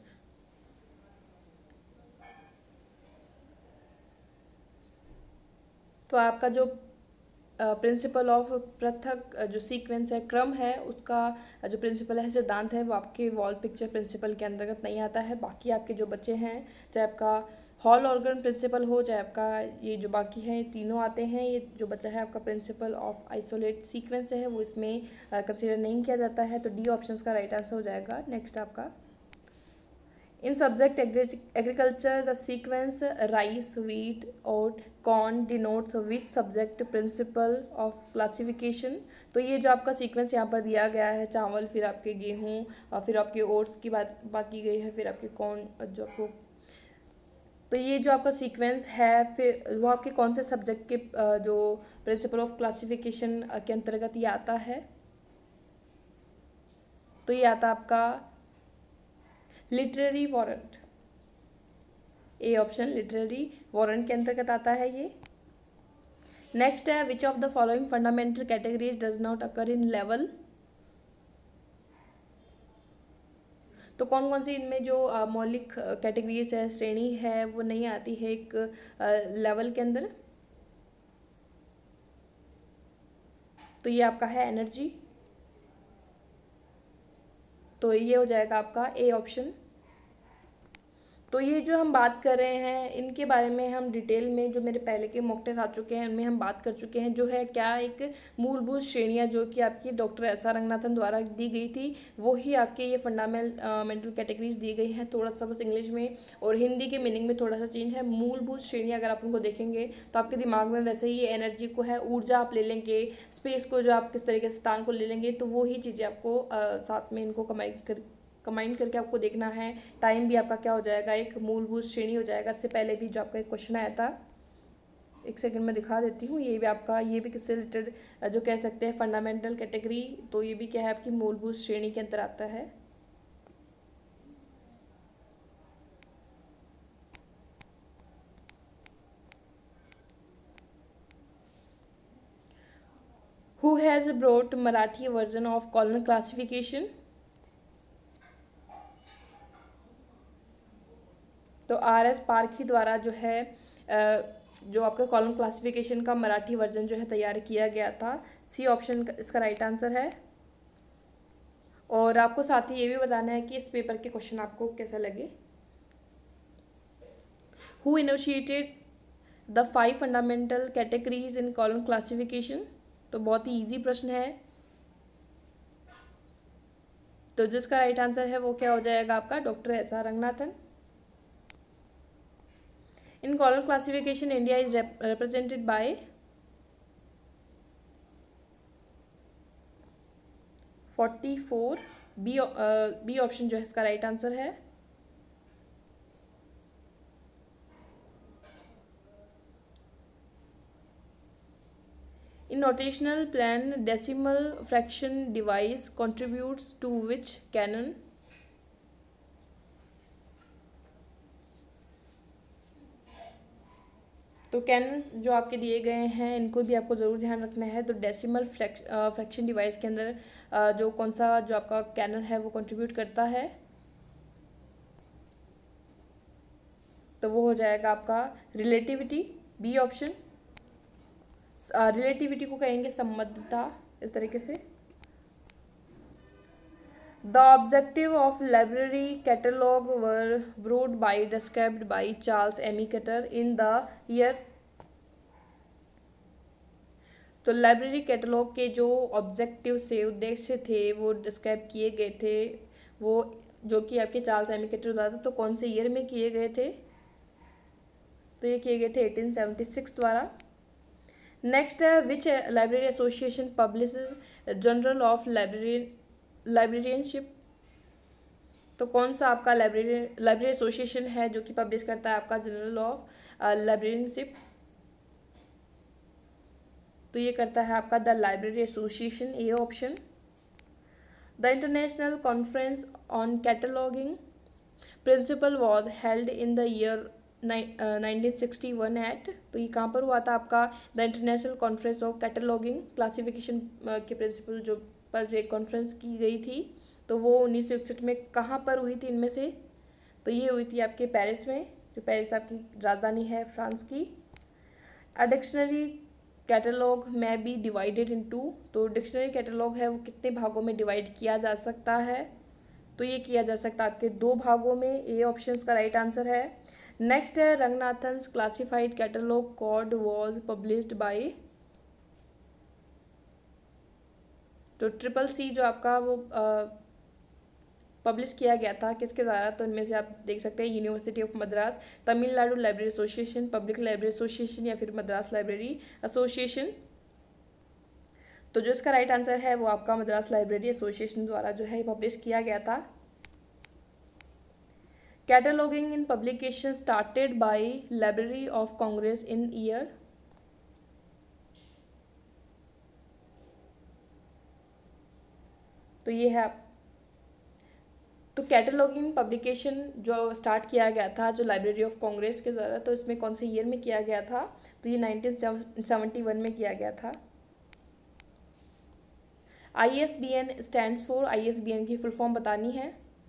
तो आपका जो प्रिंसिपल ऑफ पृथक जो सीक्वेंस है, क्रम है, उसका जो प्रिंसिपल है, सिद्धांत है, वो आपके वॉल पिक्चर प्रिंसिपल के अंतर्गत नहीं आता है। बाकी आपके जो बच्चे हैं, चाहे आपका हॉल ऑर्गन प्रिंसिपल हो, चाहे आपका ये जो बाकी हैं, ये तीनों आते हैं। ये जो बच्चा है आपका प्रिंसिपल ऑफ आइसोलेट सीक्वेंस है, वो इसमें कंसिडर नहीं किया जाता है। तो डी ऑप्शन का राइट आंसर हो जाएगा। नेक्स्ट आपका in subject agriculture the sequence rice, wheat और corn denotes which subject principle of classification. तो ये जो आपका सीक्वेंस यहाँ पर दिया गया है, चावल, फिर आपके गेहूँ, फिर आपके ओट्स की बात की गई है, फिर आपके कॉर्न जो आपको, तो ये जो आपका सीक्वेंस है फिर वो आपके कौन से सब्जेक्ट के जो प्रिंसिपल ऑफ क्लासिफिकेशन के अंतर्गत ये आता है? तो ये आता आपका literary warrant. A option literary warrant के अंतर्गत आता है ये। नेक्स्ट है which of the following fundamental categories does not occur in level. तो कौन कौन सी इनमें जो मौलिक कैटेगरीज है, श्रेणी है, वो नहीं आती है एक लेवल के अंदर? तो ये आपका है एनर्जी। तो ये हो जाएगा आपका ए ऑप्शन। तो ये जो हम बात कर रहे हैं इनके बारे में हम डिटेल में जो मेरे पहले के मॉक टेस्ट आ चुके हैं उनमें हम बात कर चुके हैं। जो है क्या एक मूलभूत श्रेणियां जो कि आपकी डॉक्टर एस आर रंगनाथन द्वारा दी गई थी, वो ही आपके ये फंडामेंटल कैटेगरीज दी गई हैं। थोड़ा सा बस इंग्लिश में और हिंदी के मीनिंग में थोड़ा सा चेंज है। मूलभूत श्रेणियाँ अगर आप उनको देखेंगे तो आपके दिमाग में वैसे ही एनर्जी को है, ऊर्जा आप ले लेंगे, स्पेस को जो आप किस तरीके से स्थान को ले लेंगे, तो वो ही चीज़ें आपको साथ में इनको कंबाइन करके आपको देखना है। टाइम भी आपका क्या हो जाएगा, एक मूलभूत श्रेणी हो जाएगा। इससे पहले भी जो आपका एक क्वेश्चन आया था, एक सेकंड में दिखा देती हूँ, ये भी आपका, ये भी किससे रिलेटेड जो कह सकते हैं फंडामेंटल कैटेगरी, तो ये भी क्या है आपकी मूलभूत श्रेणी के अंदर आता है। Who has brought Marathi version of colon classification? तो RS पारखी द्वारा जो है जो आपका कॉलम क्लासिफिकेशन का मराठी वर्जन जो है तैयार किया गया था। सी ऑप्शन इसका राइट आंसर है। और आपको साथ ही ये भी बताना है कि इस पेपर के क्वेश्चन आपको कैसा लगे। Who initiated the 5 fundamental categories in colon classification? तो बहुत ही इजी प्रश्न है। तो जिसका राइट आंसर है वो क्या हो जाएगा आपका, doctor S R Ranganathan. In column classification, India is represented by 44। B option जो है इसका राइट आंसर है। In notational plan, decimal fraction device contributes to which canon? तो कैनन जो आपके दिए गए हैं इनको भी आपको ज़रूर ध्यान रखना है। तो डेसिमल फ्रैक्शन डिवाइस के अंदर जो कौन सा जो आपका कैनन है वो कंट्रीब्यूट करता है, तो वो हो जाएगा आपका रिलेटिविटी। बी ऑप्शन, रिलेटिविटी को कहेंगे संबद्धता, इस तरीके से। The objective of library catalog were brought by described by Charles M. Carter in the year। तो लाइब्रेरी कैटलॉग के जो ऑब्जेक्टिव से उद्देश्य थे वो डिस्क्राइब किए गए थे, वो जो कि आपके चार्ल्स एमिकेटर द्वारा, तो कौन से ईयर में किए गए थे? तो ये किए गए थे 1876 द्वारा। नेक्स्ट है which library association publish journal of librarianship. तो कौन सा आपका लाइब्रेरी एसोसिएशन है जो कि पब्लिश करता है आपका जर्नल ऑफ लाइब्रेरियनशिप? तो ये करता है आपका द लाइब्रेरी एसोसिएशन, ये option. The international conference on cataloguing principle was held in the year 1961 at. तो ये कहाँ पर हुआ था आपका? The international conference of cataloguing classification के प्रिंसिपल जो पर जो एक कॉन्फ्रेंस की गई थी, तो वो 1961 में कहाँ पर हुई थी इनमें से? तो ये हुई थी आपके पेरिस में, जो पेरिस आपकी राजधानी है फ्रांस की। A dictionary catalogue may be divided into. तो डिक्शनरी कैटलॉग है वो कितने भागों में डिवाइड किया जा सकता है? तो ये किया जा सकता है आपके 2 भागों में, ए ऑप्शन का राइट आंसर है। नेक्स्ट है Ranganathan's classified catalogue code was published by. तो CCC जो आपका वो पब्लिश किया गया था किसके द्वारा? तो इनमें से आप देख सकते हैं university of Madras, Tamil Nadu library association, public library association या फिर मद्रास लाइब्रेरी एसोसिएशन। तो जो इसका राइट आंसर है वो आपका मद्रास लाइब्रेरी एसोसिएशन द्वारा जो है पब्लिश किया गया था। Cataloguing in publication started by library of congress in year. तो ये है तो कैटलॉगिंग पब्लिकेशन जो स्टार्ट किया गया था जो लाइब्रेरी ऑफ कांग्रेस के द्वारा, तो इसमें कौन से ईयर में किया गया था? तो ये 1971 में किया गया था। ISBN स्टैंड्स फॉर, ISBN की फुल फॉर्म बतानी है।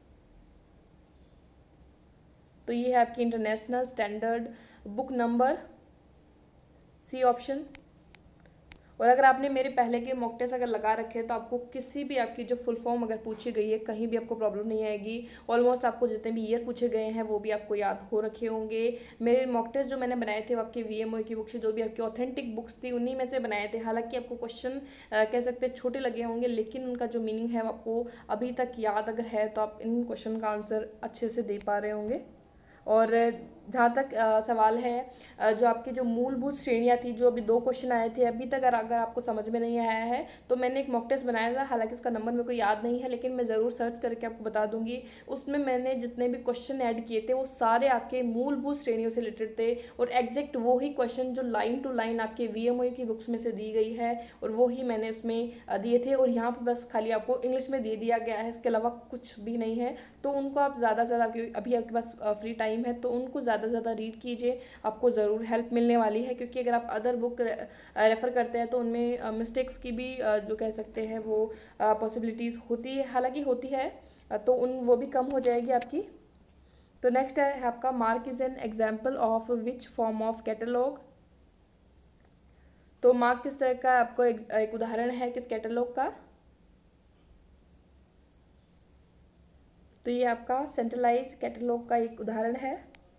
तो ये है आपकी international standard book number, C option. और अगर आपने मेरे पहले के मॉक टेस्ट अगर लगा रखे हैं तो आपको किसी भी आपकी जो फुल फॉर्म अगर पूछी गई है कहीं भी आपको प्रॉब्लम नहीं आएगी। ऑलमोस्ट आपको जितने भी ईयर पूछे गए हैं वो भी आपको याद हो रखे होंगे। मेरे मॉक टेस्ट जो मैंने बनाए थे वो आपके VMO की बुक से, जो भी आपकी ऑथेंटिक बुक्स थी उन्हीं में से बनाए थे। हालांकि आपको क्वेश्चन कह सकते हैं छोटे लगे होंगे, लेकिन उनका जो मीनिंग है वो आपको अभी तक याद अगर है तो आप इन क्वेश्चन का आंसर अच्छे से दे पा रहे होंगे। और जहाँ तक सवाल है जो आपकी जो मूलभूत श्रेणियाँ थी, जो अभी 2 क्वेश्चन आए थे अभी तक अगर आपको समझ में नहीं आया है तो मैंने एक मॉक टेस्ट बनाया था, हालांकि उसका नंबर मेरे को याद नहीं है लेकिन मैं ज़रूर सर्च करके आपको बता दूंगी। उसमें मैंने जितने भी क्वेश्चन ऐड किए थे वो सारे आपके मूलभूत श्रेणियों से रिलेटेड थे, और एग्जैक्ट वो ही क्वेश्चन जो लाइन टू लाइन आपके VMO की बुक्स में से दी गई है और वो ही मैंने उसमें दिए थे। और यहाँ पर बस खाली आपको इंग्लिश में दे दिया गया है, इसके अलावा कुछ भी नहीं है। तो उनको आप ज़्यादा से ज़्यादा, अभी आपके पास फ्री टाइम है तो उनको ज़्यादा से ज़्यादा रीड कीजिए, आपको ज़रूर हेल्प मिलने वाली है। क्योंकि अगर आप अदर बुक रेफ़र करते हैं तो उनमें मिस्टेक्स की भी जो कह सकते हैं वो पॉसिबिलिटीज़ होती है, हालांकि होती है, तो वो भी कम हो जाएगी आपकी। तो नेक्स्ट है आपका MARC is an example of which form of catalogue. तो मार्क किस तरह का आपको एक उदाहरण है किस कैटलॉग का? तो ये आपका सेंट्रलाइज कैटलॉग का एक उदाहरण है।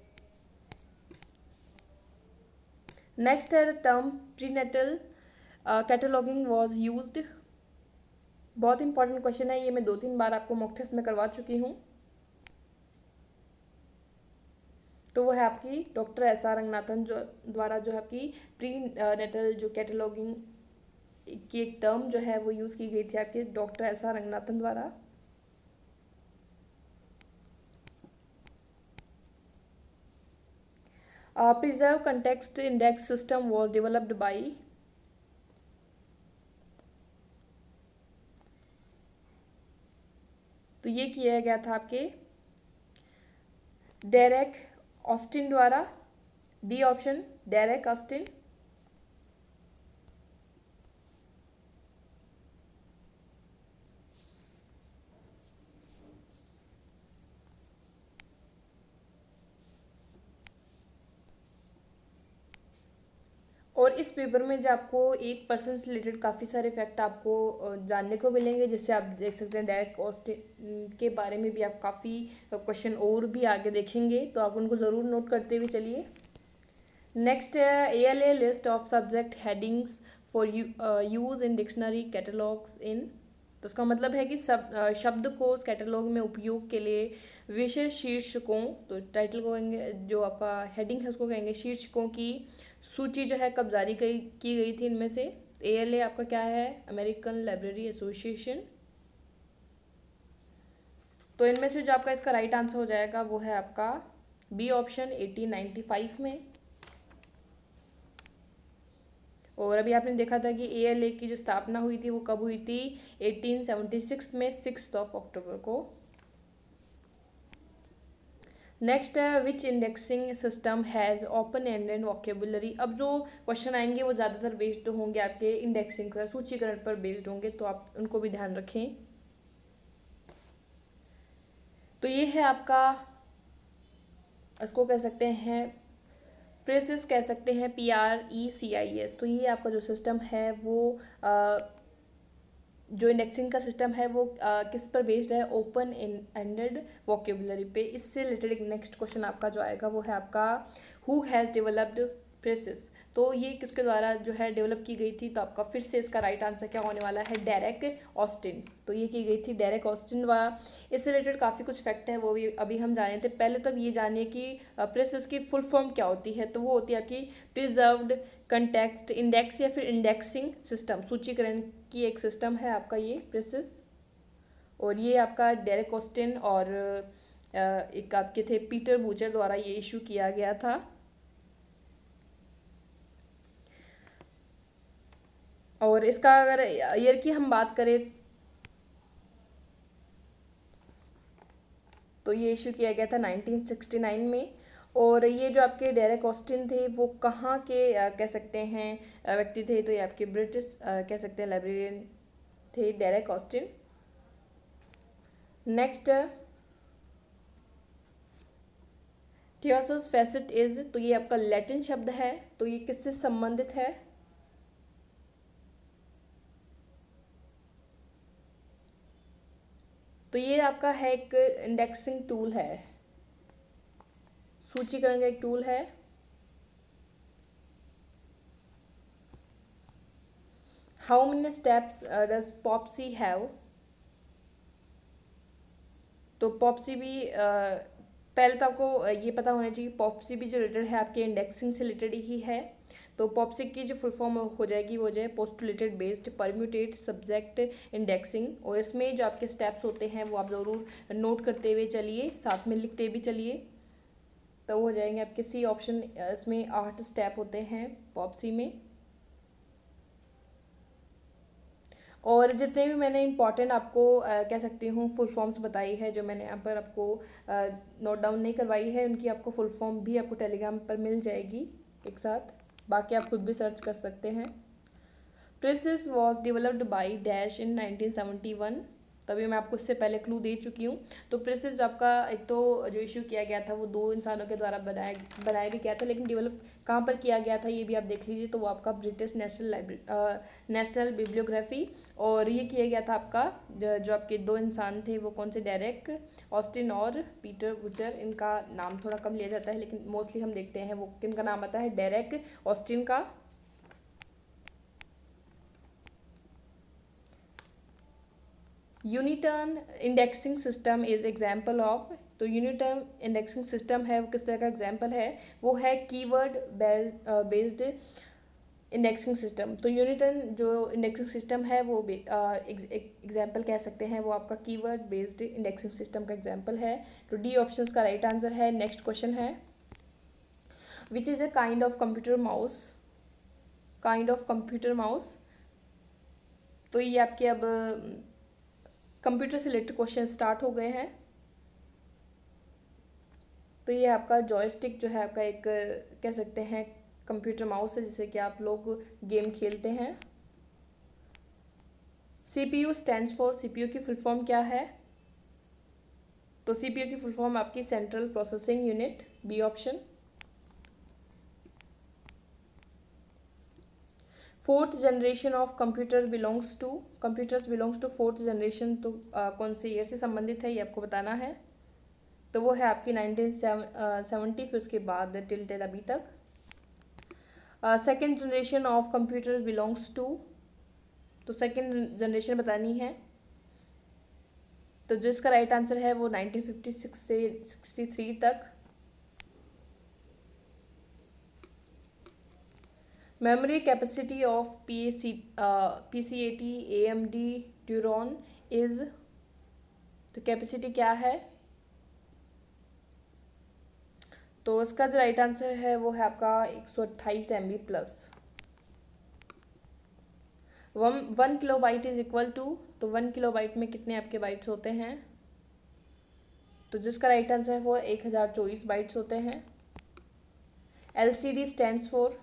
नेक्स्ट है the term prenatal cataloguing was used. बहुत इंपॉर्टेंट क्वेश्चन है ये, मैं 2-3 बार आपको मॉक टेस्ट में करवा चुकी हूँ। तो वो है आपकी डॉक्टर SR रंगनाथन जो द्वारा जो है आपकी प्री नेटल जो कैटलॉगिंग की एक टर्म जो है वो यूज़ की गई थी आपके डॉक्टर SR रंगनाथन द्वारा। Preserve context index system was developed by. तो ये किया गया था आपके डेरेक ऑस्टिन द्वारा, डी ऑप्शन डेरेक ऑस्टिन। और इस पेपर में जो आपको एक पर्सन से रिलेटेड काफ़ी सारे फैक्ट आपको जानने को मिलेंगे, जिससे आप देख सकते हैं डायरेक्ट ऑस्टिन के बारे में भी आप काफ़ी क्वेश्चन और भी आगे देखेंगे, तो आप उनको ज़रूर नोट करते हुए चलिए। नेक्स्ट है ALA list of subject headings for use in dictionary catalogues in, तो उसका मतलब है कि शब्द को उस कैटलॉग में उपयोग के लिए विशेष शीर्षकों, तो टाइटल को कहेंगे, जो आपका हेडिंग है उसको कहेंगे शीर्षकों की सूची जो है कब जारी की गई थी इनमें से। ALA आपका क्या है, अमेरिकन लाइब्रेरी एसोसिएशन। तो इनमें से जो आपका इसका राइट आंसर हो जाएगा वो है आपका बी ऑप्शन 1895 में। और अभी आपने देखा था कि ALA की जो स्थापना हुई थी वो कब हुई थी, 1876 में 6 अक्टूबर को। नेक्स्ट है which indexing system has open ended vocabulary. अब जो क्वेश्चन आएंगे वो ज़्यादातर बेस्ड होंगे आपके इंडेक्सिंग पर, सूचीकरण पर बेस्ड होंगे, तो आप उनको भी ध्यान रखें। तो ये है आपका, इसको कह सकते हैं प्रेसिस, कह सकते हैं PRECIS। तो ये आपका जो सिस्टम है वो जो इंडेक्सिंग का सिस्टम है वो किस पर बेस्ड है, ओपन एंडेड वोकेबुलरी पे। इससे रिलेटेड एक नेक्स्ट क्वेश्चन आपका जो आएगा वो है आपका हु हैज़ डेवलप्ड प्रेसिस। तो ये किसके द्वारा जो है डेवलप की गई थी, तो आपका फिर से इसका राइट आंसर क्या होने वाला है, डेरेक ऑस्टिन। तो ये की गई थी डेरेक ऑस्टिन द्वारा। इससे रिलेटेड काफ़ी कुछ फैक्ट है वो भी अभी हम जाने थे। पहले तब ये जानिए कि प्रेसिस की फुल फॉर्म क्या होती है, तो वो होती है आपकी प्रिजर्व्ड कंटेक्स्ट इंडेक्स या फिर इंडेक्सिंग सिस्टम, सूचीकरण की एक सिस्टम है आपका ये प्रेसिस। और ये आपका डेरेक ऑस्टिन और एक आपके थे पीटर बूचर द्वारा ये इशू किया गया था। और इसका अगर ईयर की हम बात करें तो ये इशू किया गया था 1969 में। और ये जो आपके डेरेक ऑस्टिन थे वो कहाँ के कह सकते हैं व्यक्ति थे, तो ये आपके ब्रिटिश कह सकते हैं लाइब्रेरियन थे Derek Austin. Next thesaurofacet is, तो ये आपका लैटिन शब्द है, तो ये किससे संबंधित है, तो ये आपका है एक इंडेक्सिंग टूल है, सूचीकरण का एक टूल है। How many steps does POPSI have, तो पॉप्सी भी पहले तो आपको ये पता होना चाहिए पॉप्सी भी जो रिलेटेड है आपके इंडेक्सिंग से रिलेटेड ही है। तो पॉप्सी की जो फुल फॉर्म हो जाएगी वो जो है postulated based permuted subject indexing. और इसमें जो आपके स्टेप्स होते हैं वो आप ज़रूर नोट करते हुए चलिए, साथ में लिखते भी चलिए, तो वो हो जाएंगे आपके सी ऑप्शन। इसमें 8 स्टेप होते हैं पॉप्सी में। और जितने भी मैंने इंपॉर्टेंट आपको कह सकती हूँ फुल फॉर्म्स बताई है, जो मैंने यहाँ पर आपको नोट डाउन नहीं करवाई है, उनकी आपको फुल फॉर्म भी आपको टेलीग्राम पर मिल जाएगी एक साथ, बाकी आप खुद भी सर्च कर सकते हैं। PRECIS was developed by dash in 1971, तभी मैं आपको इससे पहले क्लू दे चुकी हूँ। तो प्रेसिस आपका एक तो जो इशू किया गया था वो 2 इंसानों के द्वारा बनाया भी गया था, लेकिन डेवलप कहाँ पर किया गया था ये भी आप देख लीजिए। तो वो आपका ब्रिटिश नेशनल बिब्लियोग्राफी, और ये किया गया था आपका जो आपके 2 इंसान थे वो कौन से, डेरेक ऑस्टिन और पीटर बूचर। इनका नाम थोड़ा कम लिया जाता है, लेकिन मोस्टली हम देखते हैं वो किन का नाम आता है, डेरेक ऑस्टिन का। Uniterm indexing system is example of, तो यूनिटर्न इंडेक्सिंग सिस्टम है वो किस तरह का एग्जाम्पल है, वो है कीवर्ड बेस्ड इंडेक्सिंग सिस्टम। तो यूनिटर्न जो इंडेक्सिंग सिस्टम है वो एग्जाम्पल कह सकते हैं, वो आपका कीवर्ड बेस्ड इंडेक्सिंग सिस्टम का एग्जाम्पल है। तो डी ऑप्शन का राइट आंसर है। नेक्स्ट क्वेश्चन है which is a kind of computer mouse, kind of computer mouse. तो ये आपके अब कंप्यूटर से रिलेटेड क्वेश्चन स्टार्ट हो गए हैं। तो ये आपका जॉयस्टिक जो है आपका एक कह सकते हैं कंप्यूटर माउस है, जिससे कि आप लोग गेम खेलते हैं। CPU स्टैंड्स फॉर, CPU की फुल फॉर्म क्या है, तो CPU की फुल फॉर्म आपकी central processing unit, B option. 4th generation of computer belongs to, computers belongs to 4th generation, तो कौन से ईयर से संबंधित है ये आपको बताना है। तो वो है आपकी 1970, फिर उसके बाद टिल अभी तक। Second generation of computer belongs to, तो सेकेंड जनरेशन बतानी है। तो जो इसका राइट आंसर है वो 1956 से 63 तक। Memory capacity of PCAT AMD Duron is, तो कैपेसिटी क्या है? तो इसका जो राइट आंसर है वो है आपका 128 MB plus. 1 kilobyte is equal to, तो 1 किलोबाइट में कितने आपके बाइट्स होते हैं? तो जिसका राइट आंसर है वो 1024 बाइट्स होते हैं। LCD स्टैंड्स फॉर,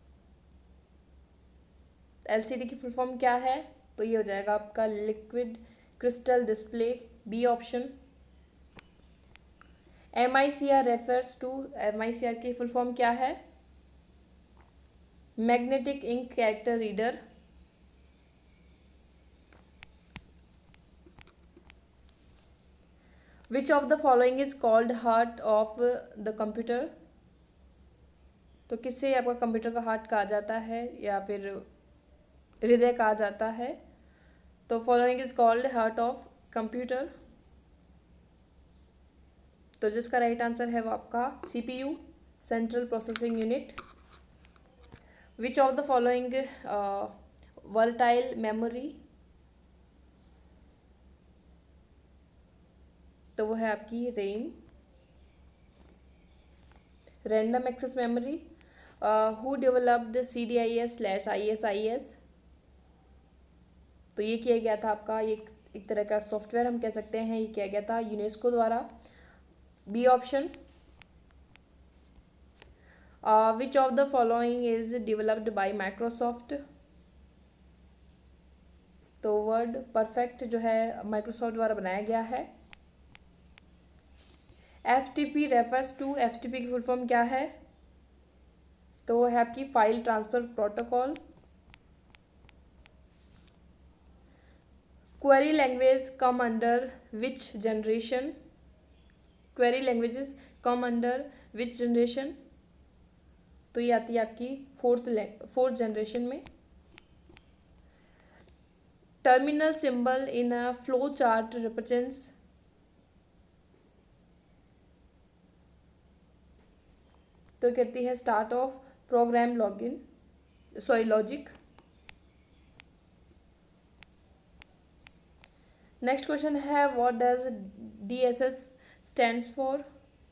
LCD की फुल फॉर्म क्या है? तो ये हो जाएगा आपका liquid crystal display, B option. MICR refers to, MICR की फुल फॉर्म क्या है? Magnetic ink character reader. Which of the following is called heart of the computer, तो किससे आपका कंप्यूटर का हार्ट कहा जाता है या फिर हृदय कहा जाता है? तो following is called heart of computer. तो जिसका राइट आंसर है वो आपका CPU, central processing unit. Which of the following volatile memory, तो वो है आपकी RAM, random access memory. Who developed CDIS/ISIS, तो ये किया गया था आपका, ये एक तरह का सॉफ्टवेयर हम कह सकते हैं, ये किया गया था यूनेस्को द्वारा, B option. Which of the following is developed by Microsoft, तो वर्ड परफेक्ट जो है माइक्रोसॉफ्ट द्वारा बनाया गया है। FTP रेफर्स टू, FTP की फुल फॉर्म क्या है? तो वो है आपकी file transfer protocol. Query language come under which generation, query languages come under which generation, तो ये आती है आपकी फोर्थ जनरेशन में। Terminal symbol in a flow chart represents, तो कहती है start of program logic. Next question है what does DSS stands for,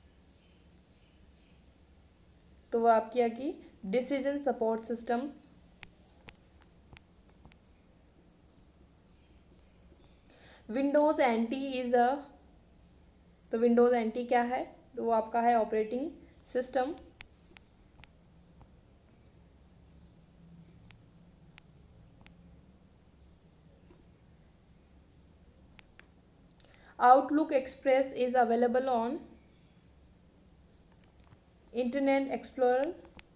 तो वो आपकी आगे decision support systems. Windows NT is a, तो विंडोज NT क्या है? तो वो आपका है operating system. Outlook Express is available on Internet Explorer.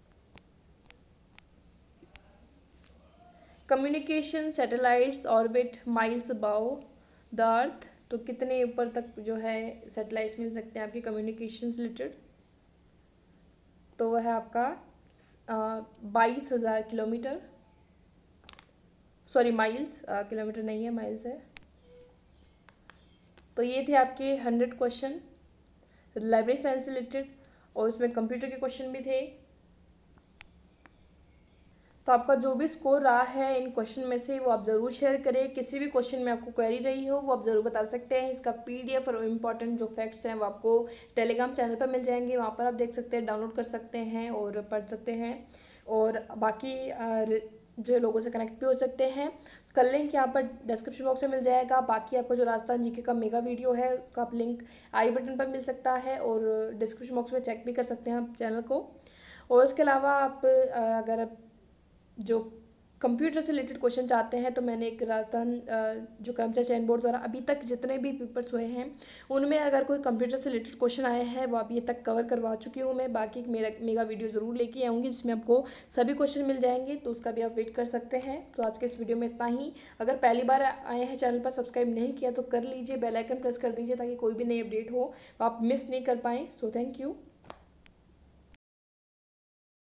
Communication satellites orbit miles above the earth, तो कितने ऊपर तक जो है सैटेलाइट्स मिल सकते हैं आपकी कम्युनिकेशन रिलेटेड? तो वह है आपका 22,000 किलोमीटर, सॉरी माइल्स, किलोमीटर नहीं है माइल्स है। तो ये थे आपके 100 क्वेश्चन लाइब्रेरी साइंस से रिलेटेड, और इसमें कंप्यूटर के क्वेश्चन भी थे। तो आपका जो भी स्कोर रहा है इन क्वेश्चन में से वो आप ज़रूर शेयर करें। किसी भी क्वेश्चन में आपको क्वेरी रही हो वो आप ज़रूर बता सकते हैं। इसका PDF और इम्पॉर्टेंट जो फैक्ट्स हैं वो आपको टेलीग्राम चैनल पर मिल जाएंगे, वहाँ पर आप देख सकते हैं, डाउनलोड कर सकते हैं और पढ़ सकते हैं, और बाकी जो लोगों से कनेक्ट भी हो सकते हैं। उसका लिंक यहाँ पर डिस्क्रिप्शन बॉक्स में मिल जाएगा। बाकी आपको जो राजस्थान GK का मेगा वीडियो है उसका आप लिंक आई बटन पर मिल सकता है, और डिस्क्रिप्शन बॉक्स में चेक भी कर सकते हैं आप चैनल को। और उसके अलावा आप अगर जो कंप्यूटर से रिलेटेड क्वेश्चन चाहते हैं तो मैंने एक राजस्थान जो कर्मचारी चयन बोर्ड द्वारा अभी तक जितने भी पेपर्स हुए हैं उनमें अगर कोई कंप्यूटर से रिलेटेड क्वेश्चन आए हैं वो अभी तक कवर करवा चुकी हूँ मैं। बाकी मेरा मेगा वीडियो ज़रूर लेके आऊँगी जिसमें आपको सभी क्वेश्चन मिल जाएंगे, तो उसका भी आप वेट कर सकते हैं। तो आज के इस वीडियो में इतना ही। अगर पहली बार आए हैं चैनल पर सब्सक्राइब नहीं किया तो कर लीजिए, बेल आइकन प्रेस कर दीजिए ताकि कोई भी नई अपडेट हो आप मिस नहीं कर पाएँ। So thank you.